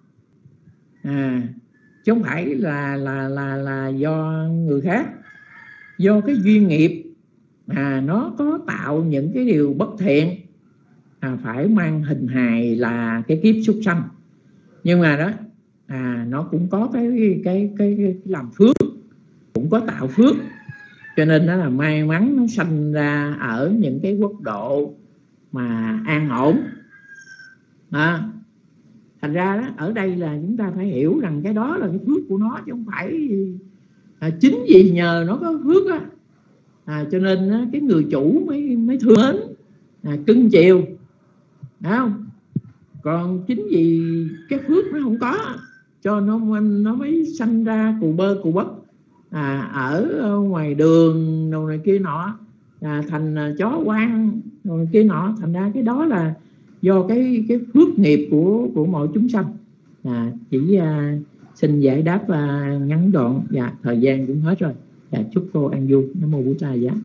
S3: chứ không phải là do người khác, do cái duyên nghiệp nó có tạo những cái điều bất thiện, phải mang hình hài là cái kiếp súc sanh. Nhưng mà đó nó cũng có cái làm phước, cũng có tạo phước, cho nên nó là may mắn nó sanh ra ở những cái quốc độ mà an ổn. Thành ra đó, ở đây là chúng ta phải hiểu rằng cái đó là cái phước của nó, chứ không phải chính vì nhờ nó có phước á, cho nên cái người chủ mới thương mến, cưng chiều, phải không? Còn chính vì cái phước nó không có, cho nó mới sanh ra cù bơ cù bắp ở ngoài đường đồ này kia nọ, thành chó quan đồ này kia nọ. Thành ra cái đó là do cái phước nghiệp của mọi chúng sanh. Chỉ xin giải đáp ngắn gọn. Dạ, thời gian cũng hết rồi. Dạ, chúc cô an vui. Nam mô Bổn Thầy Giá.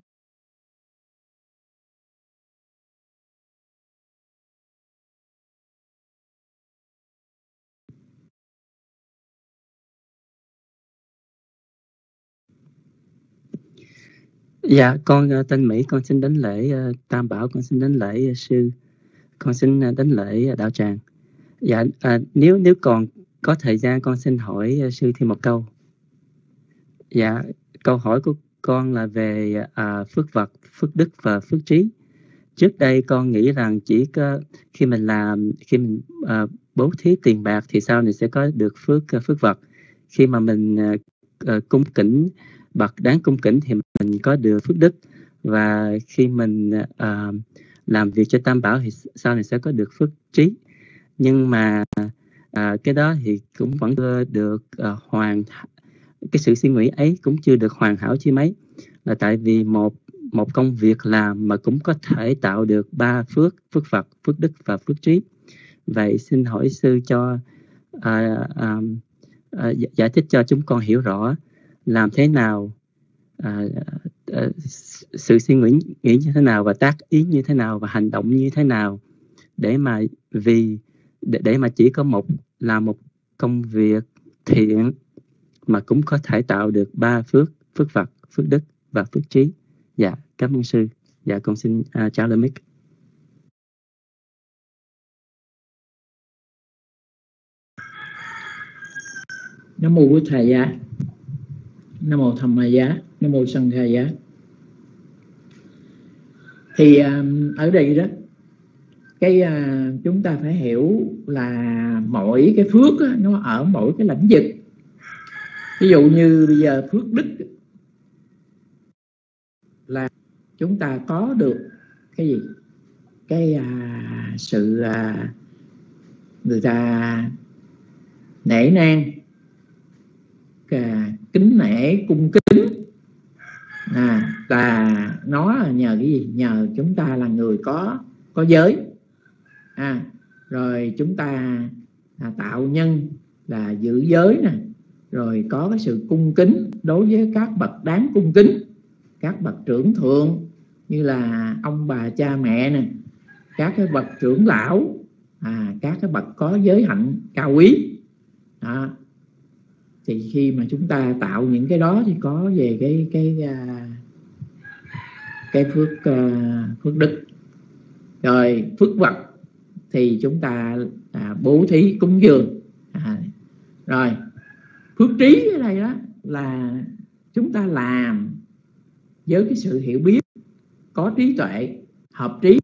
S5: Dạ, con tên Mỹ, con xin đến lễ Tam Bảo, con xin đến lễ sư, con xin đến lễ đạo tràng. Dạ, nếu còn có thời gian con xin hỏi sư thêm một câu. Dạ, câu hỏi của con là về phước vật, phước đức và phước trí. Trước đây con nghĩ rằng chỉ có khi mình bố thí tiền bạc thì sau này sẽ có được phước vật. Khi mà mình cung kính bậc đáng cung kính thì mình có được phước đức, và khi mình làm việc cho Tam Bảo thì sau này sẽ có được phước trí. Nhưng mà cái đó thì cũng vẫn chưa được cái sự suy nghĩ ấy cũng chưa được hoàn hảo chi mấy, là tại vì một công việc làm mà cũng có thể tạo được 3 phước: phước Phật, phước đức và phước trí. Vậy xin hỏi sư cho giải thích cho chúng con hiểu rõ làm thế nào, sự suy nghĩ như thế nào và tác ý như thế nào và hành động như thế nào để mà chỉ có làm một công việc thiện mà cũng có thể tạo được 3 phước: phước Phật, phước đức và phước trí. Dạ, cảm ơn sư. Dạ, con xin trả lời mic.
S3: Nam mô Bổn Thầy Giá. Nam mô Tham Ma Giá. Nam mô Sanh Kha Giá. Thì ở đây đó, cái chúng ta phải hiểu là mỗi cái phước á, nó ở mỗi cái lĩnh vực. Ví dụ như bây giờ phước đức là chúng ta có được cái gì? Cái sự người ta nể nang, kính nể, cung kính, là nó là nhờ cái gì? Nhờ chúng ta là người có giới, rồi chúng ta tạo nhân là giữ giới nè, rồi có cái sự cung kính đối với các bậc đáng cung kính, các bậc trưởng thượng như là ông bà cha mẹ nè, các cái bậc trưởng lão, các cái bậc có giới hạnh cao quý. Thì khi mà chúng ta tạo những cái đó thì có về cái phước đức. Rồi phước vật thì chúng ta bố thí cúng dường. Rồi phước trí ở đây đó là chúng ta làm với cái sự hiểu biết, có trí tuệ, hợp trí.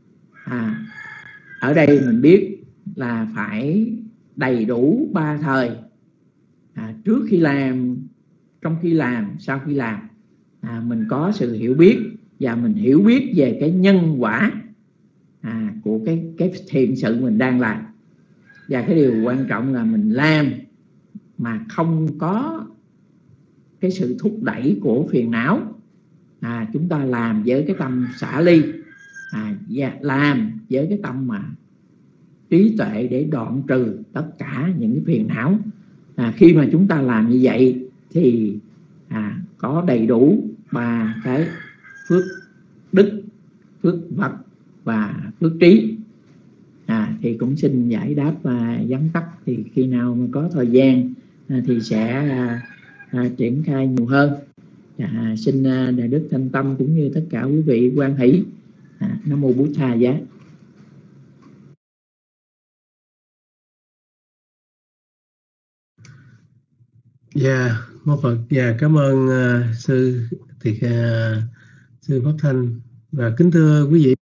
S3: Ở đây mình biết là phải đầy đủ 3 thời, trước khi làm, trong khi làm, sau khi làm. Mình có sự hiểu biết và mình hiểu biết về cái nhân quả của cái thiện sự mình đang làm. Và cái điều quan trọng là mình làm mà không có cái sự thúc đẩy của phiền não. Chúng ta làm với cái tâm xả ly, và làm với cái tâm mà trí tuệ để đoạn trừ tất cả những cái phiền não. Khi mà chúng ta làm như vậy thì có đầy đủ 3 cái phước đức, phước vật và phước trí. Thì cũng xin giải đáp và vắn tắt, thì khi nào mà có thời gian thì sẽ triển khai nhiều hơn. Xin Đại Đức Thanh Tâm cũng như tất cả quý vị hoan hỷ. Nam mô Bổn Thầy Giá.
S1: Dạ, Mô Phật. Và cảm ơn sư Pháp Thanh. Và kính thưa quý vị,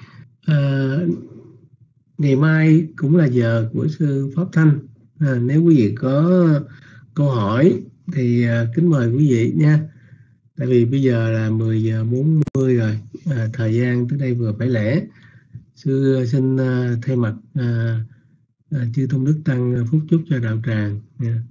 S1: ngày mai cũng là giờ của sư Pháp Thanh. Nếu quý vị có câu hỏi thì kính mời quý vị nha. Tại vì bây giờ là 10 giờ 40 rồi, thời gian tới đây vừa phải lẽ. Sư xin thay mặt chư Tôn Đức Tăng phúc chúc cho đạo tràng.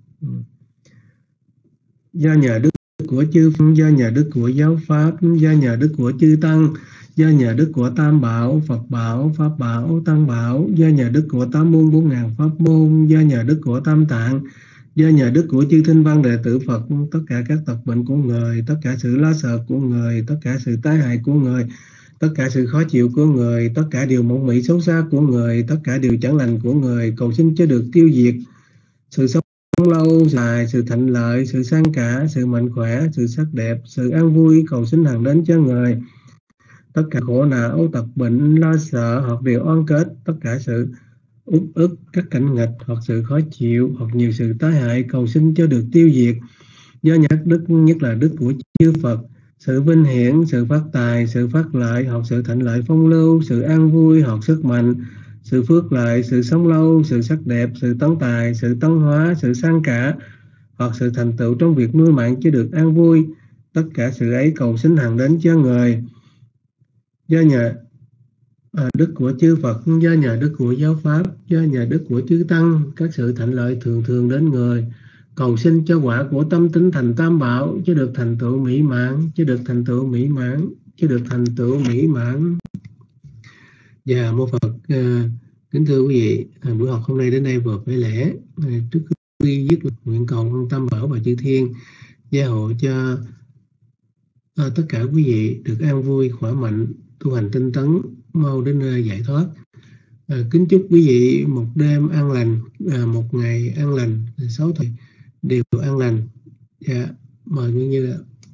S1: Do nhờ đức của chư, do nhờ đức của giáo pháp, do nhờ đức của chư tăng, do nhờ đức của Tam Bảo, Phật Bảo, Pháp Bảo, Tăng Bảo, do nhờ đức của 8 môn 4.000 pháp môn, do nhờ đức của Tam Tạng, do nhờ đức của chư Thinh Văn đệ tử Phật, tất cả các tật bệnh của người, tất cả sự lo sợ của người, tất cả sự tai hại của người, tất cả sự khó chịu của người, tất cả điều mộng mị xấu xa của người, tất cả điều chẳng lành của người, cầu xin cho được tiêu diệt. Sự sống lâu dài, sự thạnh lợi, sự sang cả, sự mạnh khỏe, sự sắc đẹp, sự an vui, cầu xin hằng đến cho người. Tất cả khổ não, tật bệnh, lo sợ hoặc điều oan kết, tất cả sự uất ức, các cảnh nghịch hoặc sự khó chịu hoặc nhiều sự tai hại, cầu xin cho được tiêu diệt. Do nhắc đức, nhất là đức của chư Phật, sự vinh hiển, sự phát tài, sự phát lợi hoặc sự thạnh lợi phong lưu, sự an vui hoặc sức mạnh, sự phước lợi, sự sống lâu, sự sắc đẹp, sự tấn tài, sự tấn hóa, sự sang cả hoặc sự thành tựu trong việc nuôi mạng cho được an vui, tất cả sự ấy cầu xin hằng đến cho người. Do nhờ đức của chư Phật, do nhờ đức của giáo pháp, do nhờ đức của chư tăng, các sự thạnh lợi thường thường đến người, cầu xin cho quả của tâm tính thành Tam Bảo cho được thành tựu mỹ mãn, cho được thành tựu mỹ mãn, cho được thành tựu mỹ mãn. Và mô Phật. Kính thưa quý vị, buổi học hôm nay đến đây vừa phải lẽ. Trước khi dứt nguyện cầu ông Tam Bảo và chư Thiên gia hộ cho tất cả quý vị được an vui, khỏe mạnh, tu hành tinh tấn, mau đến nơi giải thoát. Kính chúc quý vị một đêm an lành, một ngày an lành, 6 thời đều an lành. Dạ, mời Nguyên Như ạ.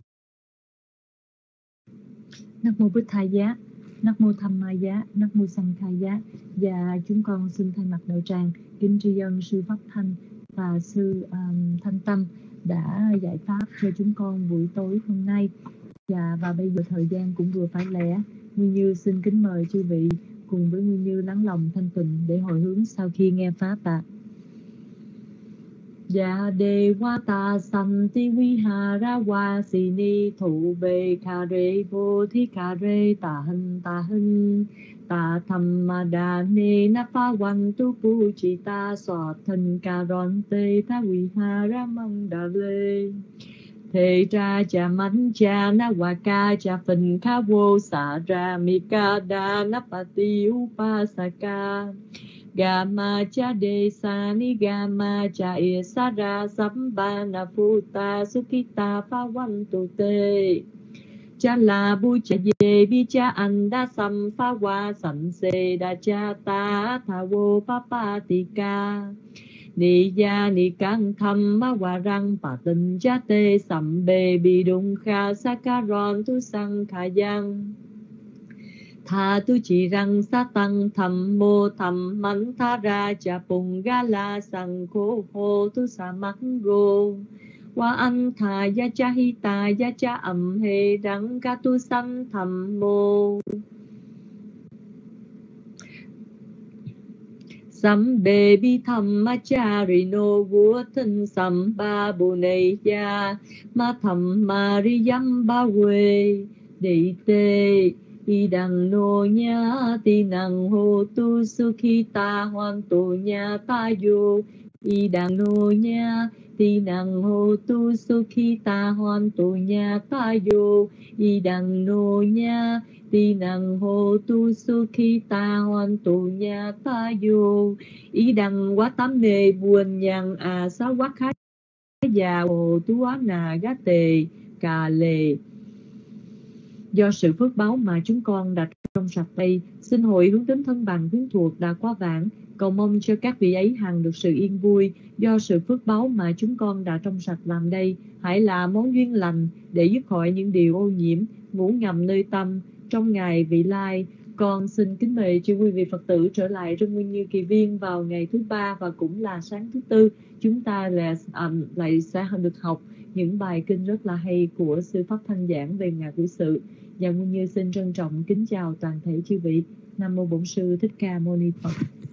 S2: Nam mô Bích Thầy Giá, Nam mô Tham Ma Giá, Nam mô Sanh Khai Giá. Và chúng con xin thay mặt đạo tràng kính tri ân sư Pháp Thanh và sư Thanh Tâm đã giải pháp cho chúng con buổi tối hôm nay. Và bây giờ thời gian cũng vừa phải lẽ, Nguyên Như xin kính mời chư vị cùng với Nguyên Như lắng lòng thanh tịnh để hồi hướng sau khi nghe pháp ạ. Dạ đề wa ta santi vihara wasini thủ về kha re vô thi kha re ta hình ta thamada ne na pa wan tu pu chi ta so thân ca ron te ta vihara mandale thế ra cha mắn cha na wa ca cha phình kha vô sa ra mi ca đa na pa ti upasaka Gama cha de sa ni gama cha e sa ra sambana phuta sukita phavantu te cha la bu cha ye bi cha anda sam pha wa san se da cha ta tha wo papatika ni ya ni cang tham ma wa rang pa tin cha te sam be bi dung kha sakaron tu sang kha yang tha tu chỉ rằng sa tăng thầm mô thầm mắn tha ra cha pung ga la sang khô hô tu sa mắc gô wa an tha ya cha hi ta ya cha âm hê đắng ca tu sanh thầm mô sam bê bi thầm ma cha ri no vua thân sam ba bồ nê ya ma thầm ma ri yam ba quê đệ tê y đằng nô nhá ti năng hô tu su khi ta hoàn tổ nhà ta yo y đằng nô nhá ti năng hô tu su khi ta hoàn tổ nhà ta yo y đằng nô nhá ti năng hô tu su khi ta hoàn tổ nhà ta yo y đằng quá tám nề buồn nhằng à sa quá khá già hồ tu á nà gá tề cà lề. Do sự phước báo mà chúng con đã trong sạch đây, xin hội hướng đến thân bằng quyến thuộc đã quá vãng, cầu mong cho các vị ấy hằng được sự yên vui. Do sự phước báo mà chúng con đã trong sạch làm đây, hãy là món duyên lành để dứt khỏi những điều ô nhiễm, ngủ ngầm nơi tâm trong ngày vị lai, Con xin kính mời chư quý vị Phật tử trở lại trong Nguyên Như Kỳ Viên vào ngày thứ ba và cũng là sáng thứ tư. Chúng ta lại sẽ được học những bài kinh rất là hay của sư Pháp Thanh giảng về ngạ quỷ sự. Và Nguyên Như xin trân trọng kính chào toàn thể chư vị. Nam mô Bổn Sư Thích Ca Mâu Ni Phật.